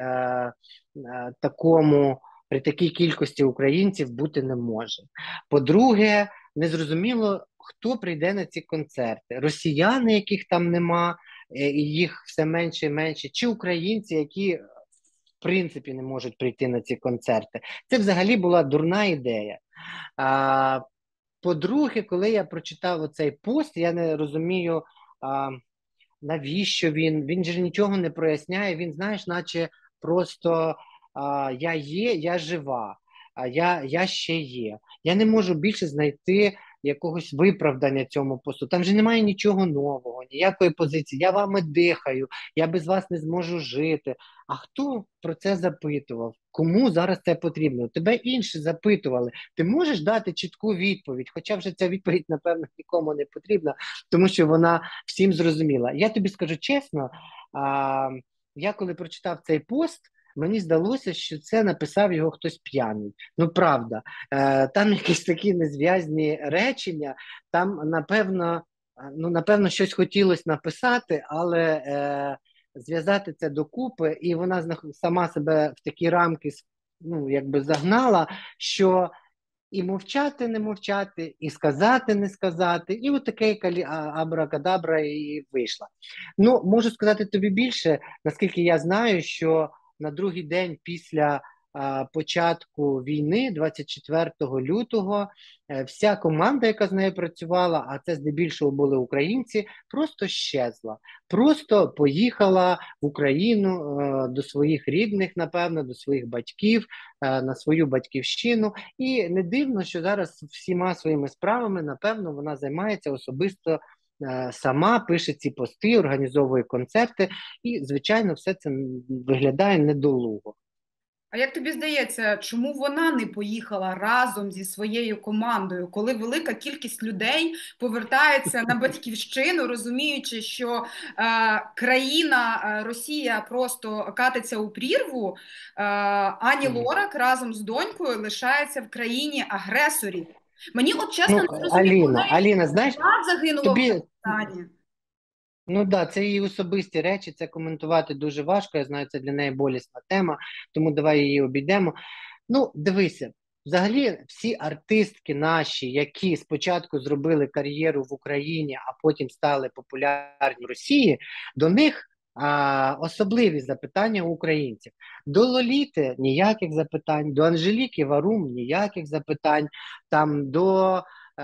такому, при такій кількості українців бути не може. По-друге, незрозуміло, хто прийде на ці концерти. Росіяни, яких там нема, і їх все менше і менше, чи українці, які в принципі не можуть прийти на ці концерти. Це взагалі була дурна ідея. А, по-друге, коли я прочитав оцей пост, я не розумію, а, навіщо він, він же нічого не проясняє, він, знаєш, наче просто а, я є, я жива, а я, я ще є. Я не можу більше знайти якогось виправдання цьому посту. Там же немає нічого нового, ніякої позиції. Я вами дихаю, я без вас не зможу жити. А хто про це запитував? Кому зараз це потрібно? Тебе інші запитували. Ти можеш дати чітку відповідь, хоча вже ця відповідь, напевно, нікому не потрібна, тому що вона всім зрозуміла. Я тобі скажу чесно, а, я коли прочитав цей пост, мені здалося, що це написав його хтось п'яний. Ну, правда. Е, там якісь такі незв'язні речення, там, напевно, ну, напевно, щось хотілося написати, але е, зв'язати це докупи, і вона сама себе в такі рамки, ну, якби загнала, що і мовчати, не мовчати, і сказати, не сказати, і от таке абракадабра і вийшла. Ну, можу сказати тобі більше, наскільки я знаю, що на другий день після а, початку війни, двадцять четвертого лютого, е, вся команда, яка з нею працювала, а це здебільшого були українці, просто щезла. Просто поїхала в Україну е, до своїх рідних, напевно, до своїх батьків, е, на свою батьківщину. І не дивно, що зараз всіма своїми справами, напевно, вона займається особисто сама, пише ці пости, організовує концерти, і, звичайно, все це виглядає недолуго. А як тобі здається, чому вона не поїхала разом зі своєю командою, коли велика кількість людей повертається на батьківщину, розуміючи, що е, країна е, Росія просто катиться у прірву, е, Ані Лорак разом з донькою лишається в країні-агресорі? Мені, от чесно, ну, не зрозуміло, Аліна, Аліна, знаєш, загинула тобі... в Казахстані. Ну так, да, це її особисті речі, це коментувати дуже важко, я знаю, це для неї болісна тема, тому давай її обійдемо. Ну, дивися, взагалі всі артистки наші, які спочатку зробили кар'єру в Україні, а потім стали популярні в Росії, до них а, особливі запитання у українців. До Лоліти ніяких запитань, до Анжеліки Варум ніяких запитань, там до...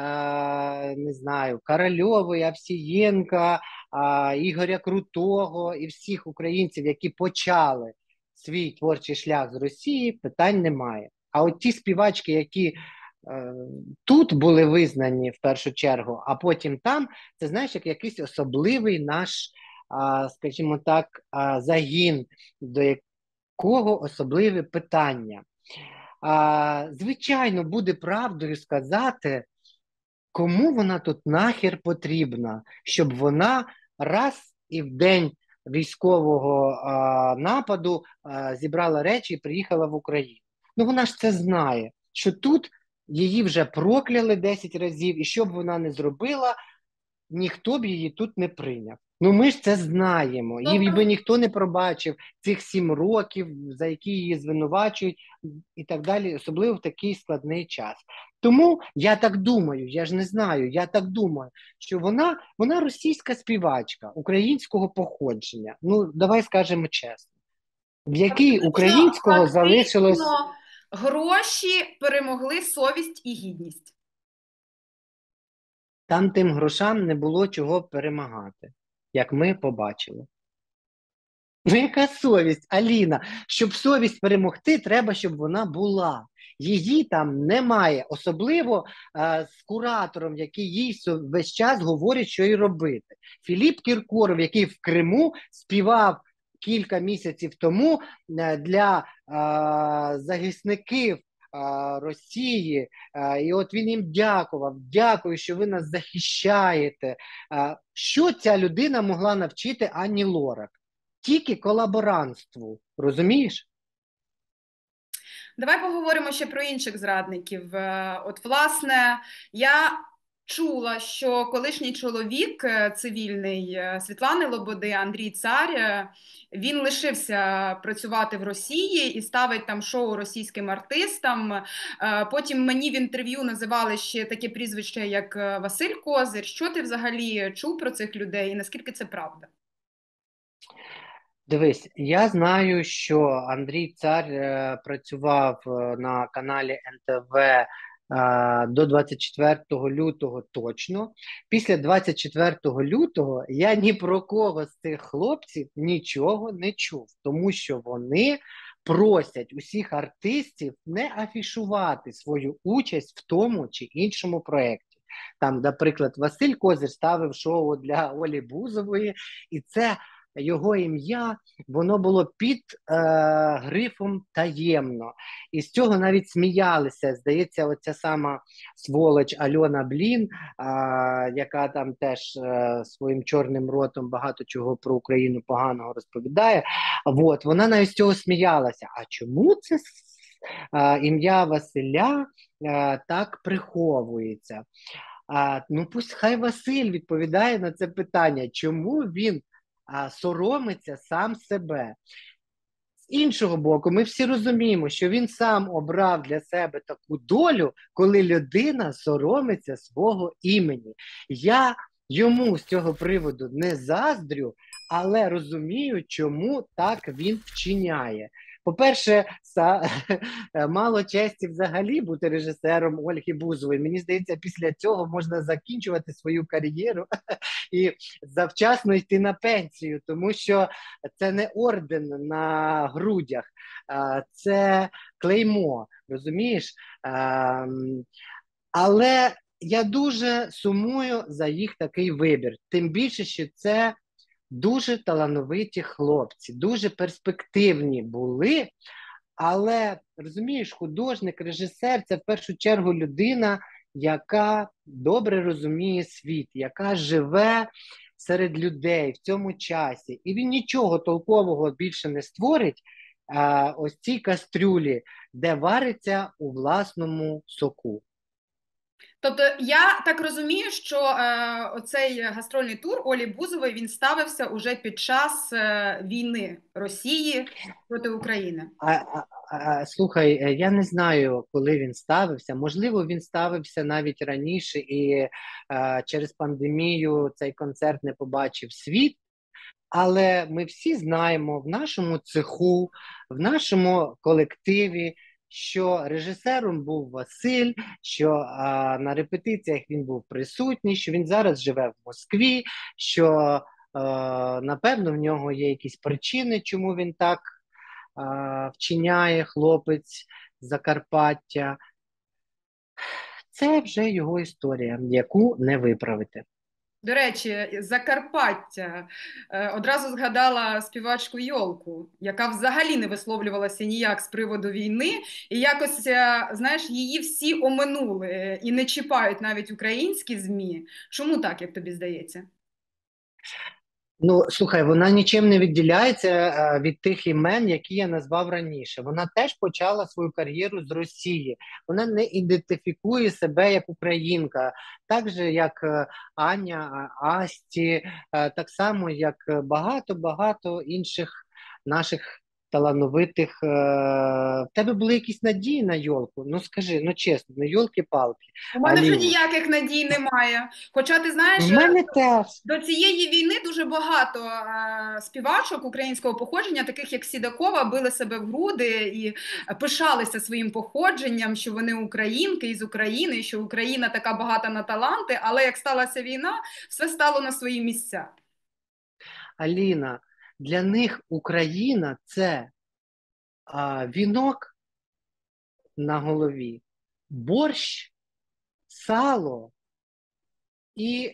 Е, не знаю, Корольової, Овсієнка, е, Ігоря Крутого і всіх українців, які почали свій творчий шлях з Росії, питань немає. А от ті співачки, які е, тут були визнані в першу чергу, а потім там, це, знаєш, як якийсь особливий наш, е, скажімо так, е, загін, до якого особливе питання. Е, звичайно, буде правдою сказати, Кому вона тут нахер потрібна, щоб вона раз і в день військового а, нападу а, зібрала речі і приїхала в Україну? Ну вона ж це знає, що тут її вже прокляли десять разів, і що б вона не зробила, ніхто б її тут не прийняв. Ну ми ж це знаємо. Їй би ніхто не пробачив цих сім років, за які її звинувачують і так далі, особливо в такий складний час. Тому я так думаю, я ж не знаю, я так думаю, що вона, вона російська співачка українського походження. Ну, давай скажемо чесно. В якій українського залишилось... Гроші перемогли совість і гідність. Там тим грошам не було чого перемагати, як ми побачили. Ну яка совість, Аліна? Щоб совість перемогти, треба, щоб вона була. Її там немає, особливо а, з куратором, який їй весь час говорить, що їй робити. Філіп Кіркоров, який в Криму співав кілька місяців тому для а, захисників а, Росії, а, і от він їм дякував, дякую, що ви нас захищаєте. А, що ця людина могла навчити Анні Лорак? Тільки колаборантству, розумієш? Давай поговоримо ще про інших зрадників. От, власне, я чула, що колишній чоловік цивільний Світлани Лободи, Андрій Цар, він лишився працювати в Росії і ставить там шоу російським артистам. Потім мені в інтерв'ю називали ще таке прізвище, як Василь Козир. Що ти взагалі чув про цих людей і наскільки це правда? Дивись, я знаю, що Андрій Цар е, працював на каналі ен те ве е, до двадцять четвертого лютого точно. Після двадцять четвертого лютого я ні про кого з цих хлопців нічого не чув, тому що вони просять усіх артистів не афішувати свою участь в тому чи іншому проєкті. Там, наприклад, Василь Козир ставив шоу для Олі Бузової, і це його ім'я, воно було під е, грифом таємно. І з цього навіть сміялися. Здається, оця сама сволоч Альона Блін, е, яка там теж е, своїм чорним ротом багато чого про Україну поганого розповідає. От, вона навіть з цього сміялася. А чому це е, ім'я Василя е, так приховується? А, ну, пусть хай Василь відповідає на це питання, чому він а, соромиться сам себе. З іншого боку, ми всі розуміємо, що він сам обрав для себе таку долю, коли людина соромиться свого імені. Я йому з цього приводу не заздрю, але розумію, чому так він вчиняє. По-перше, мало честі взагалі бути режисером Ольги Бузової. Мені здається, після цього можна закінчувати свою кар'єру і завчасно йти на пенсію, тому що це не орден на грудях, це клеймо, розумієш? Але я дуже сумую за їх такий вибір. Тим більше, що це дуже талановиті хлопці, дуже перспективні були, але, розумієш, художник, режисер – це в першу чергу людина, яка добре розуміє світ, яка живе серед людей в цьому часі. І він нічого толкового більше не створить а, ось цій кастрюлі, де вариться у власному соку. Тобто я так розумію, що е, оцей гастрольний тур Олі Бузової, він ставився уже під час е, війни Росії проти України. А, а, а, слухай, я не знаю, коли він ставився. Можливо, він ставився навіть раніше і е, через пандемію цей концерт не побачив світ. Але ми всі знаємо в нашому цеху, в нашому колективі, що режисером був Василь, що а, на репетиціях він був присутній, що він зараз живе в Москві, що, а, напевно, в нього є якісь причини, чому він так а, вчиняє, хлопець з Закарпаття. Це вже його історія, яку не виправити. До речі, Закарпаття. Е, Одразу згадала співачку Йолку, яка взагалі не висловлювалася ніяк з приводу війни, і якось, е, знаєш, її всі оминули е, і не чіпають навіть українські ЗМІ. Чому так, як тобі здається? Ну, слухай, вона нічим не відділяється е, від тих імен, які я назвав раніше. Вона теж почала свою кар'єру з Росії. Вона не ідентифікує себе як українка, так же як е, Аня, а, Асті, е, так само як багато-багато інших наших талановитих. е, В тебе були якісь надії на Йолку? Ну скажи, ну чесно, ну йолки-палки, У мене вже Аліна. ніяких надій немає. Хоча ти знаєш, В е, мене теж. до цієї війни дуже багато е, співачок українського походження, таких як Сідакова, били себе в груди і пишалися своїм походженням, що вони українки із України, і що Україна така багата на таланти, але як сталася війна, все стало на свої місця. Аліна, для них Україна це а, вінок на голові, борщ, сало і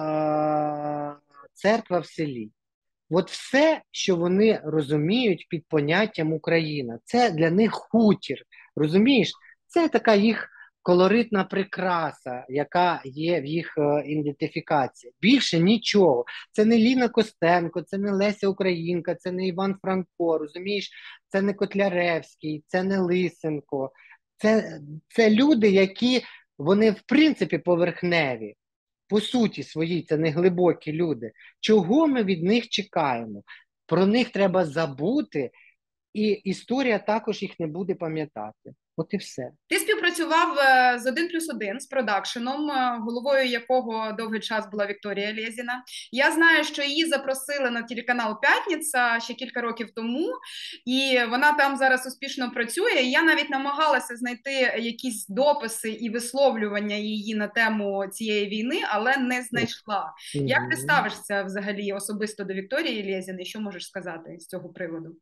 а, церква в селі. От все, що вони розуміють під поняттям Україна, це для них хутір. Розумієш? Це така їх колоритна прикраса, яка є в їх е, ідентифікації. Більше нічого. Це не Ліна Костенко, це не Леся Українка, це не Іван Франко, розумієш? Це не Котляревський, це не Лисенко. Це, це люди, які вони в принципі поверхневі. По суті своїй, це не глибокі люди. Чого ми від них чекаємо? Про них треба забути, і історія також їх не буде пам'ятати. От і все. Ти співпрацював е, з один плюс один з продакшеном, е, головою якого довгий час була Вікторія Лєзіна. Я знаю, що її запросили на телеканал «П'ятниця» ще кілька років тому, і вона там зараз успішно працює. І я навіть намагалася знайти якісь дописи і висловлювання її на тему цієї війни, але не знайшла. Як ти Мгм. ставишся взагалі особисто до Вікторії Лєзіної? Що можеш сказати з цього приводу?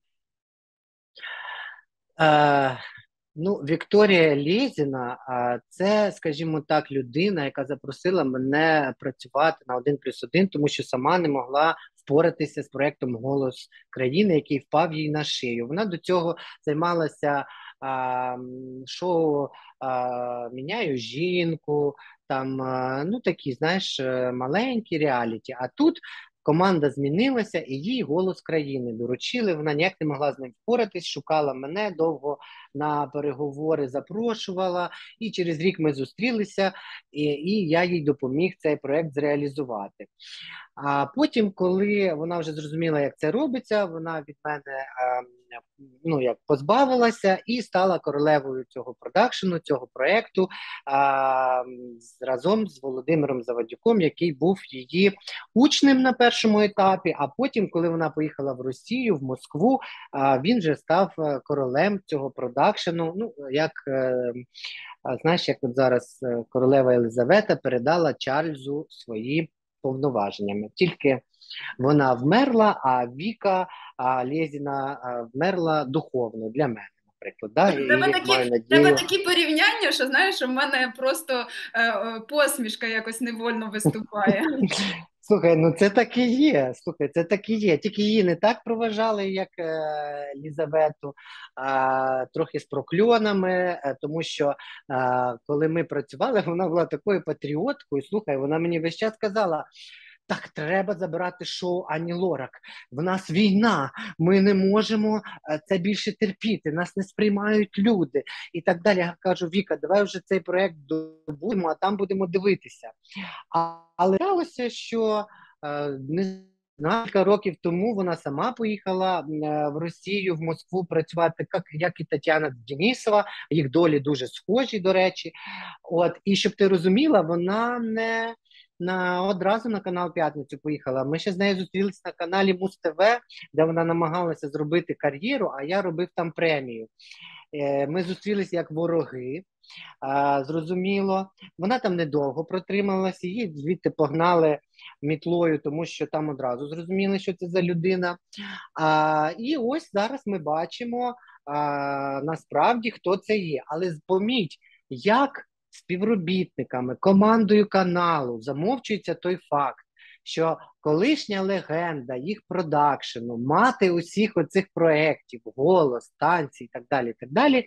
Е, ну, Вікторія Лєзіна, а, це, скажімо так, людина, яка запросила мене працювати на один плюс один, тому що сама не могла впоратися з проєктом «Голос країни», який впав їй на шию. Вона до цього займалася а, м, шоу а, «Міняю жінку», там, а, ну, такі, знаєш, е, маленькі реаліті. А тут команда змінилася, і їй «Голос країни» доручили. Вона ніяк не могла з ним впоратись, шукала мене довго на переговори, запрошувала, і через рік ми зустрілися, і, і я їй допоміг цей проект зреалізувати. А потім, коли вона вже зрозуміла, як це робиться, вона від мене е, ну, як позбавилася і стала королевою цього продакшену, цього проекту, е, разом з Володимиром Завадюком, який був її учнем на першому етапі, а потім, коли вона поїхала в Росію, в Москву, е, він вже став королем цього продакшену, ну, як е, знаєш, як от зараз королева Єлизавета передала Чарльзу свої повноваженнями. Тільки вона вмерла, а Віка а Лєзіна а, вмерла духовно для мене, наприклад. Да? У І тебе я такі, маю в тебе надію. такі порівняння, що знаєш, у мене просто е, е, посмішка якось невольно виступає. Слухай, ну це так і є. Слухай, це так і є. Тільки її не так проважали, як е, Лізавету, а трохи з прокльонами, е, тому що е, коли ми працювали, вона була такою патріоткою. Слухай, вона мені весь час казала: так, треба забирати шоу Ані Лорак. В нас війна, ми не можемо е, це більше терпіти, нас не сприймають люди і так далі. Я кажу: Віка, давай вже цей проект добудемо, а там будемо дивитися. А, але сталося, що е, не знаю, кілька років тому вона сама поїхала е, в Росію, в Москву працювати, як, як і Тетяна Денісова, їх долі дуже схожі, до речі. От, і щоб ти розуміла, вона не на одразу на канал «П'ятницю» поїхала. Ми ще з нею зустрілися на каналі Муз-ТВ, де вона намагалася зробити кар'єру, а я робив там премію. Е, Ми зустрілися як вороги, а, зрозуміло. Вона там недовго протрималася, її звідти погнали мітлою, тому що там одразу зрозуміли, що це за людина. А, і ось зараз ми бачимо а, насправді, хто це є. Але поміть, як співробітниками, командою каналу замовчується той факт, що колишня легенда їх продакшену, мати усіх оцих проєктів, голос, танці і так далі, і так далі,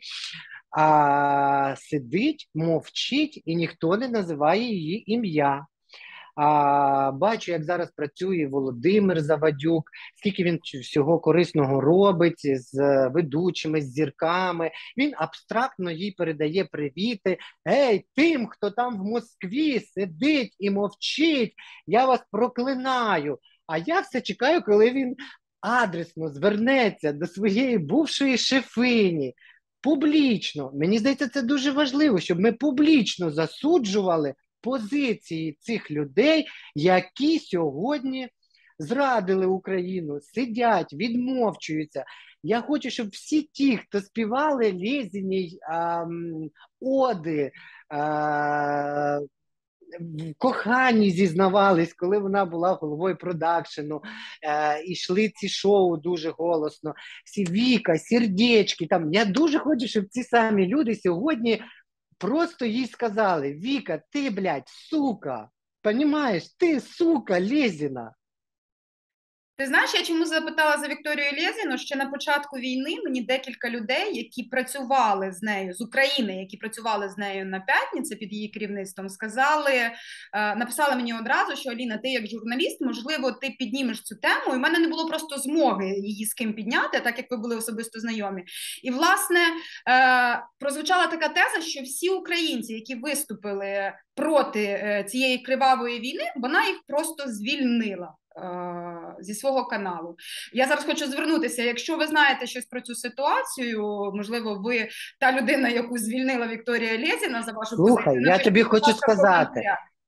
а, сидить, мовчить і ніхто не називає її ім'я. А, бачу, як зараз працює Володимир Завадюк, скільки він всього корисного робить з ведучими, з зірками. Він абстрактно їй передає привіти. Ей, тим, хто там в Москві сидить і мовчить, я вас проклинаю. А я все чекаю, коли він адресно звернеться до своєї бувшої шефині. Публічно. Мені здається, це дуже важливо, щоб ми публічно засуджували позиції цих людей, які сьогодні зрадили Україну, сидять, відмовчуються. Я хочу, щоб всі ті, хто співали Лєзіній ем, оди, е, в коханні зізнавались, коли вона була головою продакшену, е, і йшли ці шоу дуже голосно. Всі Віка, сердечки, там. Я дуже хочу, щоб ці самі люди сьогодні просто їй сказали: Віка, ти, блядь, сука, понімаєш, ти, сука, Лєзіна. Ти знаєш, я чому запитала за Вікторію Лєзіну? Ще на початку війни мені декілька людей, які працювали з нею, з України, які працювали з нею на П'ятниці під її керівництвом, сказали, написали мені одразу, що Аліна, ти як журналіст, можливо, ти піднімеш цю тему, і в мене не було просто змоги її з ким підняти, так як ви були особисто знайомі. І, власне, прозвучала така теза, що всі українці, які виступили проти цієї кривавої війни, вона їх просто звільнила зі свого каналу. Я зараз хочу звернутися, якщо ви знаєте щось про цю ситуацію, можливо, ви та людина, яку звільнила Вікторія Лєзіна за вашу Слухай, позицію. я тобі хочу сказати,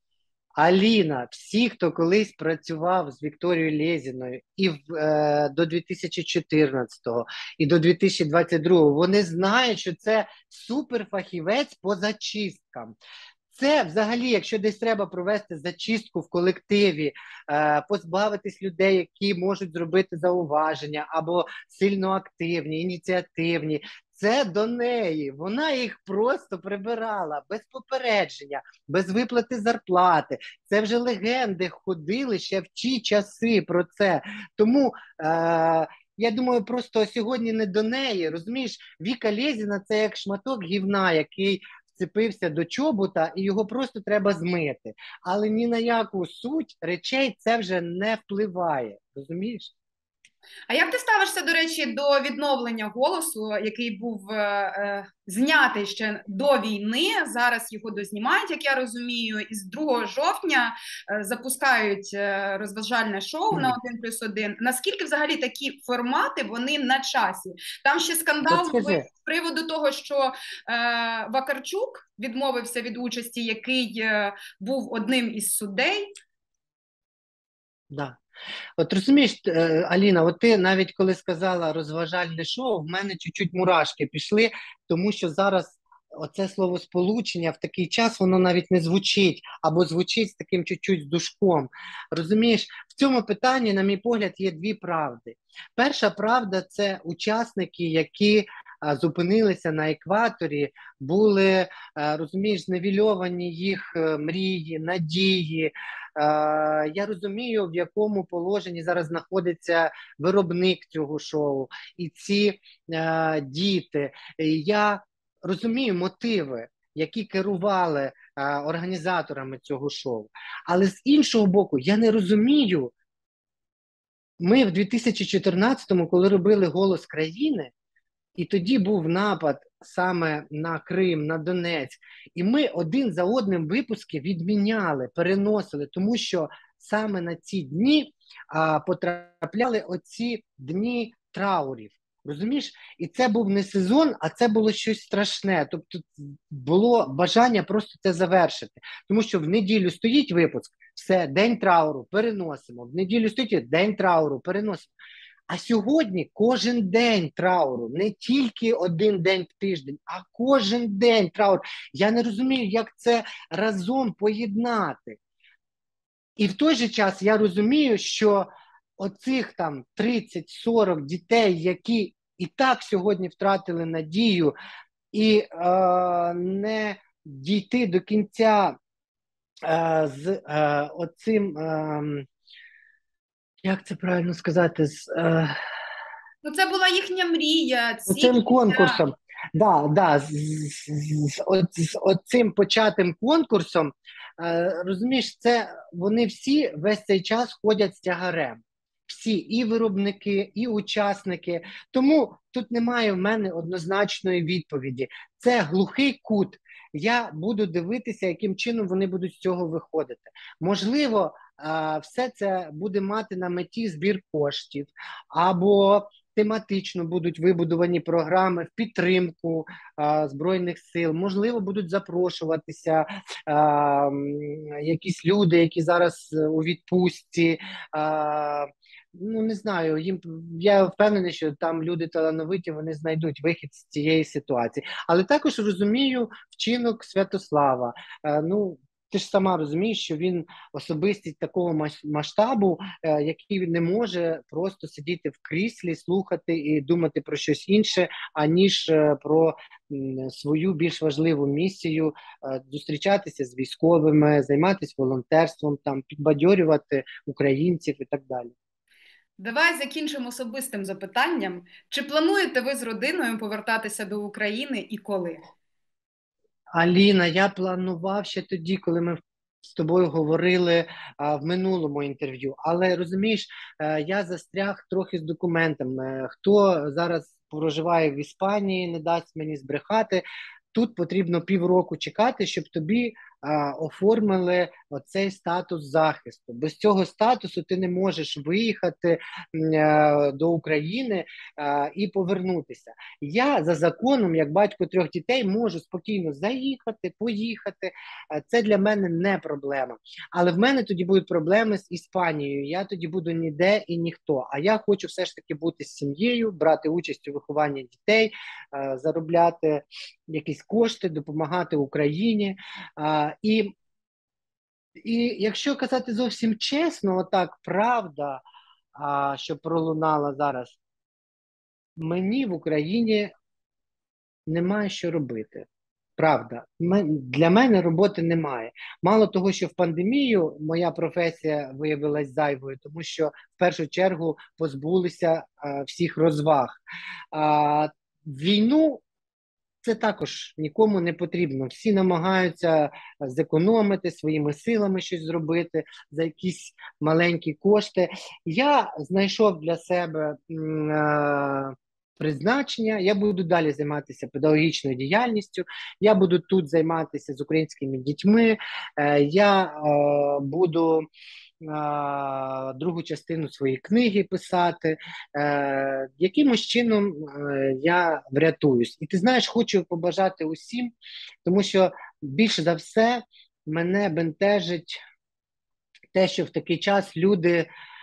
Аліна, всі, хто колись працював з Вікторією Лєзіною і в, е, до дві тисячі чотирнадцятого, і до дві тисячі двадцять другого, вони знають, що це суперфахівець по зачисткам. Це взагалі, якщо десь треба провести зачистку в колективі, е, позбавитись людей, які можуть зробити зауваження або сильно активні, ініціативні, це до неї. Вона їх просто прибирала без попередження, без виплати зарплати. Це вже легенди ходили ще в ті часи про це. Тому е, я думаю, просто сьогодні не до неї. Розумієш, Віка Лєзіна – це як шматок гівна, який вцепився до чобота, і його просто треба змити. Але ні на яку суть речей це вже не впливає. Розумієш? А як ти ставишся, до речі, до відновлення «Голосу», який був е, знятий ще до війни, зараз його дознімають, як я розумію, і з другого жовтня е, запускають е, розважальне шоу mm. на один плюс один. Наскільки взагалі такі формати, вони на часі? Там ще скандал з приводу того, що е, Вакарчук відмовився від участі, який е, був одним із суддей. Да. От розумієш, Аліна, от ти навіть коли сказала розважальне шоу, в мене чуть-чуть мурашки пішли, тому що зараз оце словосполучення в такий час, воно навіть не звучить, або звучить з таким чуть-чуть з душком. Розумієш, в цьому питанні, на мій погляд, є дві правди. Перша правда – це учасники, які а, зупинилися на екваторі, були, а, розумієш, зневільовані їх мрії, надії. А, я розумію, в якому положенні зараз знаходиться виробник цього шоу і ці а, діти. Я розумію мотиви, які керували а, організаторами цього шоу. Але з іншого боку, я не розумію, ми в дві тисячі чотирнадцятому, коли робили «Голос країни», і тоді був напад саме на Крим, на Донецьк, і ми один за одним випуски відміняли, переносили, тому що саме на ці дні а, потрапляли оці дні траурів. Розумієш? І це був не сезон, а це було щось страшне. Тобто було бажання просто це завершити. Тому що в неділю стоїть випуск, все, день трауру, переносимо. В неділю стоїть день трауру, переносимо. А сьогодні кожен день трауру, не тільки один день в тиждень, а кожен день трауру. Я не розумію, як це разом поєднати. І в той же час я розумію, що оцих там тридцять-сорок дітей, які і так сьогодні втратили надію, і е, не дійти до кінця е, з е, оцим е, Як це правильно сказати? З, е, Ну, це була їхня мрія, цим ціль. конкурсом. Да, да, з, з, з, от, з оцим початим конкурсом, е, розумієш, це вони всі весь цей час ходять з тягарем. Всі, і виробники, і учасники. Тому тут немає в мене однозначної відповіді. Це глухий кут. Я буду дивитися, яким чином вони будуть з цього виходити. Можливо, е, все це буде мати на меті збір коштів, або тематично будуть вибудовані програми в підтримку а, Збройних сил. Можливо, будуть запрошуватися а, якісь люди, які зараз у відпустці. А, ну, не знаю, їм я впевнений, що там люди талановиті, вони знайдуть вихід з цієї ситуації. Але також розумію вчинок Святослава. А, ну, ти ж сама розумієш, що він особистість такого масштабу, е, який не може просто сидіти в кріслі, слухати і думати про щось інше, аніж е, про м, свою більш важливу місію, е, зустрічатися з військовими, займатися волонтерством, там підбадьорювати українців і так далі. Давай закінчимо особистим запитанням. Чи плануєте ви з родиною повертатися до України і коли? Аліна, я планував ще тоді, коли ми з тобою говорили а, в минулому інтерв'ю, але розумієш, а, я застряг трохи з документами. Хто зараз проживає в Іспанії, не дасть мені збрехати. Тут потрібно півроку чекати, щоб тобі а, оформили оцей статус захисту. Без цього статусу ти не можеш виїхати а, до України а, і повернутися. Я за законом, як батько трьох дітей, можу спокійно заїхати, поїхати. Це для мене не проблема. Але в мене тоді будуть проблеми з Іспанією. Я тоді буду ніде і ніхто. А я хочу все ж таки бути з сім'єю, брати участь у вихованні дітей, заробляти якісь кошти, допомагати Україні. І, і якщо казати зовсім чесно, отак, правда, що пролунала зараз, мені в Україні немає що робити. Правда, для мене роботи немає. Мало того, що в пандемію моя професія виявилась зайвою, тому що в першу чергу позбулися а, всіх розваг. А війну це також нікому не потрібно. Всі намагаються зекономити, своїми силами щось зробити за якісь маленькі кошти. Я знайшов для себе а, призначення, я буду далі займатися педагогічною діяльністю, я буду тут займатися з українськими дітьми, я буду другу частину своєї книги писати, якимось чином я врятуюсь. І ти знаєш, хочу побажати усім, тому що більше за все мене бентежить те, що в такий час люди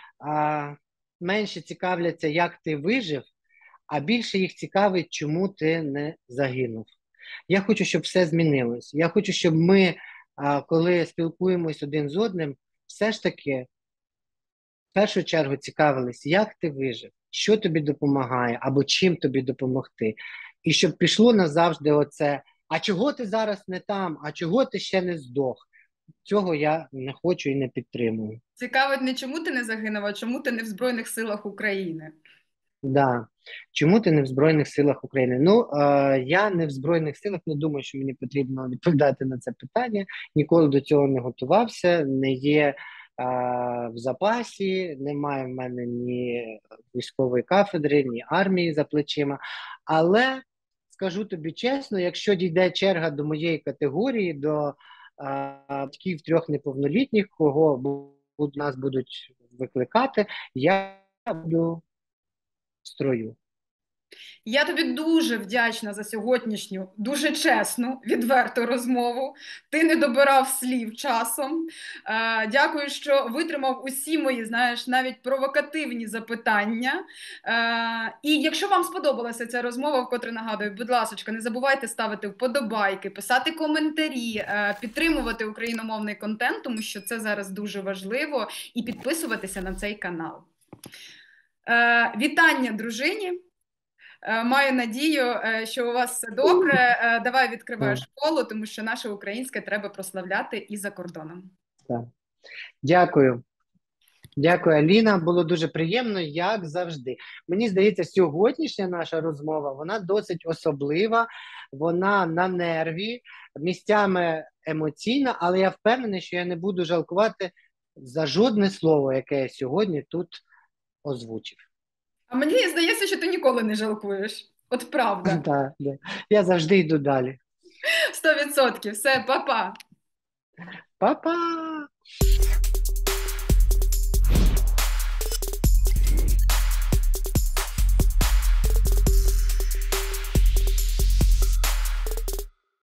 менше цікавляться, як ти вижив, а більше їх цікавить, чому ти не загинув. Я хочу, щоб все змінилось. Я хочу, щоб ми, коли спілкуємось один з одним, все ж таки в першу чергу цікавились, як ти вижив, що тобі допомагає, або чим тобі допомогти. І щоб пішло назавжди оце, а чого ти зараз не там, а чого ти ще не здох. Цього я не хочу і не підтримую. Цікавить не чому ти не загинув, а чому ти не в Збройних силах України. Да. Чому ти не в Збройних силах України? Ну, е, я не в Збройних силах, не думаю, що мені потрібно відповідати на це питання. Ніколи до цього не готувався, не є е, в запасі, немає в мене ні військової кафедри, ні армії за плечима. Але, скажу тобі чесно, якщо дійде черга до моєї категорії, до е, батьків трьох неповнолітніх, кого буд, нас будуть викликати, я буду строю. Я тобі дуже вдячна за сьогоднішню, дуже чесну, відверту розмову. Ти не добирав слів часом. Е, дякую, що витримав усі мої, знаєш, навіть провокативні запитання. Е, і якщо вам сподобалася ця розмова, вкотре нагадую, будь ласка, не забувайте ставити вподобайки, писати коментарі, е, підтримувати україномовний контент, тому що це зараз дуже важливо, і підписуватися на цей канал. Е, вітання дружині. Е, маю надію, е, що у вас все добре. Е, давай відкривай школу, тому що наше українське треба прославляти і за кордоном. Так. Дякую. Дякую, Аліна. Було дуже приємно, як завжди. Мені здається, сьогоднішня наша розмова, вона досить особлива, вона на нерві, місцями емоційна, але я впевнений, що я не буду жалкувати за жодне слово, яке я сьогодні тут озвучив. А мені здається, що ти ніколи не жалкуєш. От правда. Да, да. Я завжди йду далі. Сто відсотків. Все, па-па. Па-па!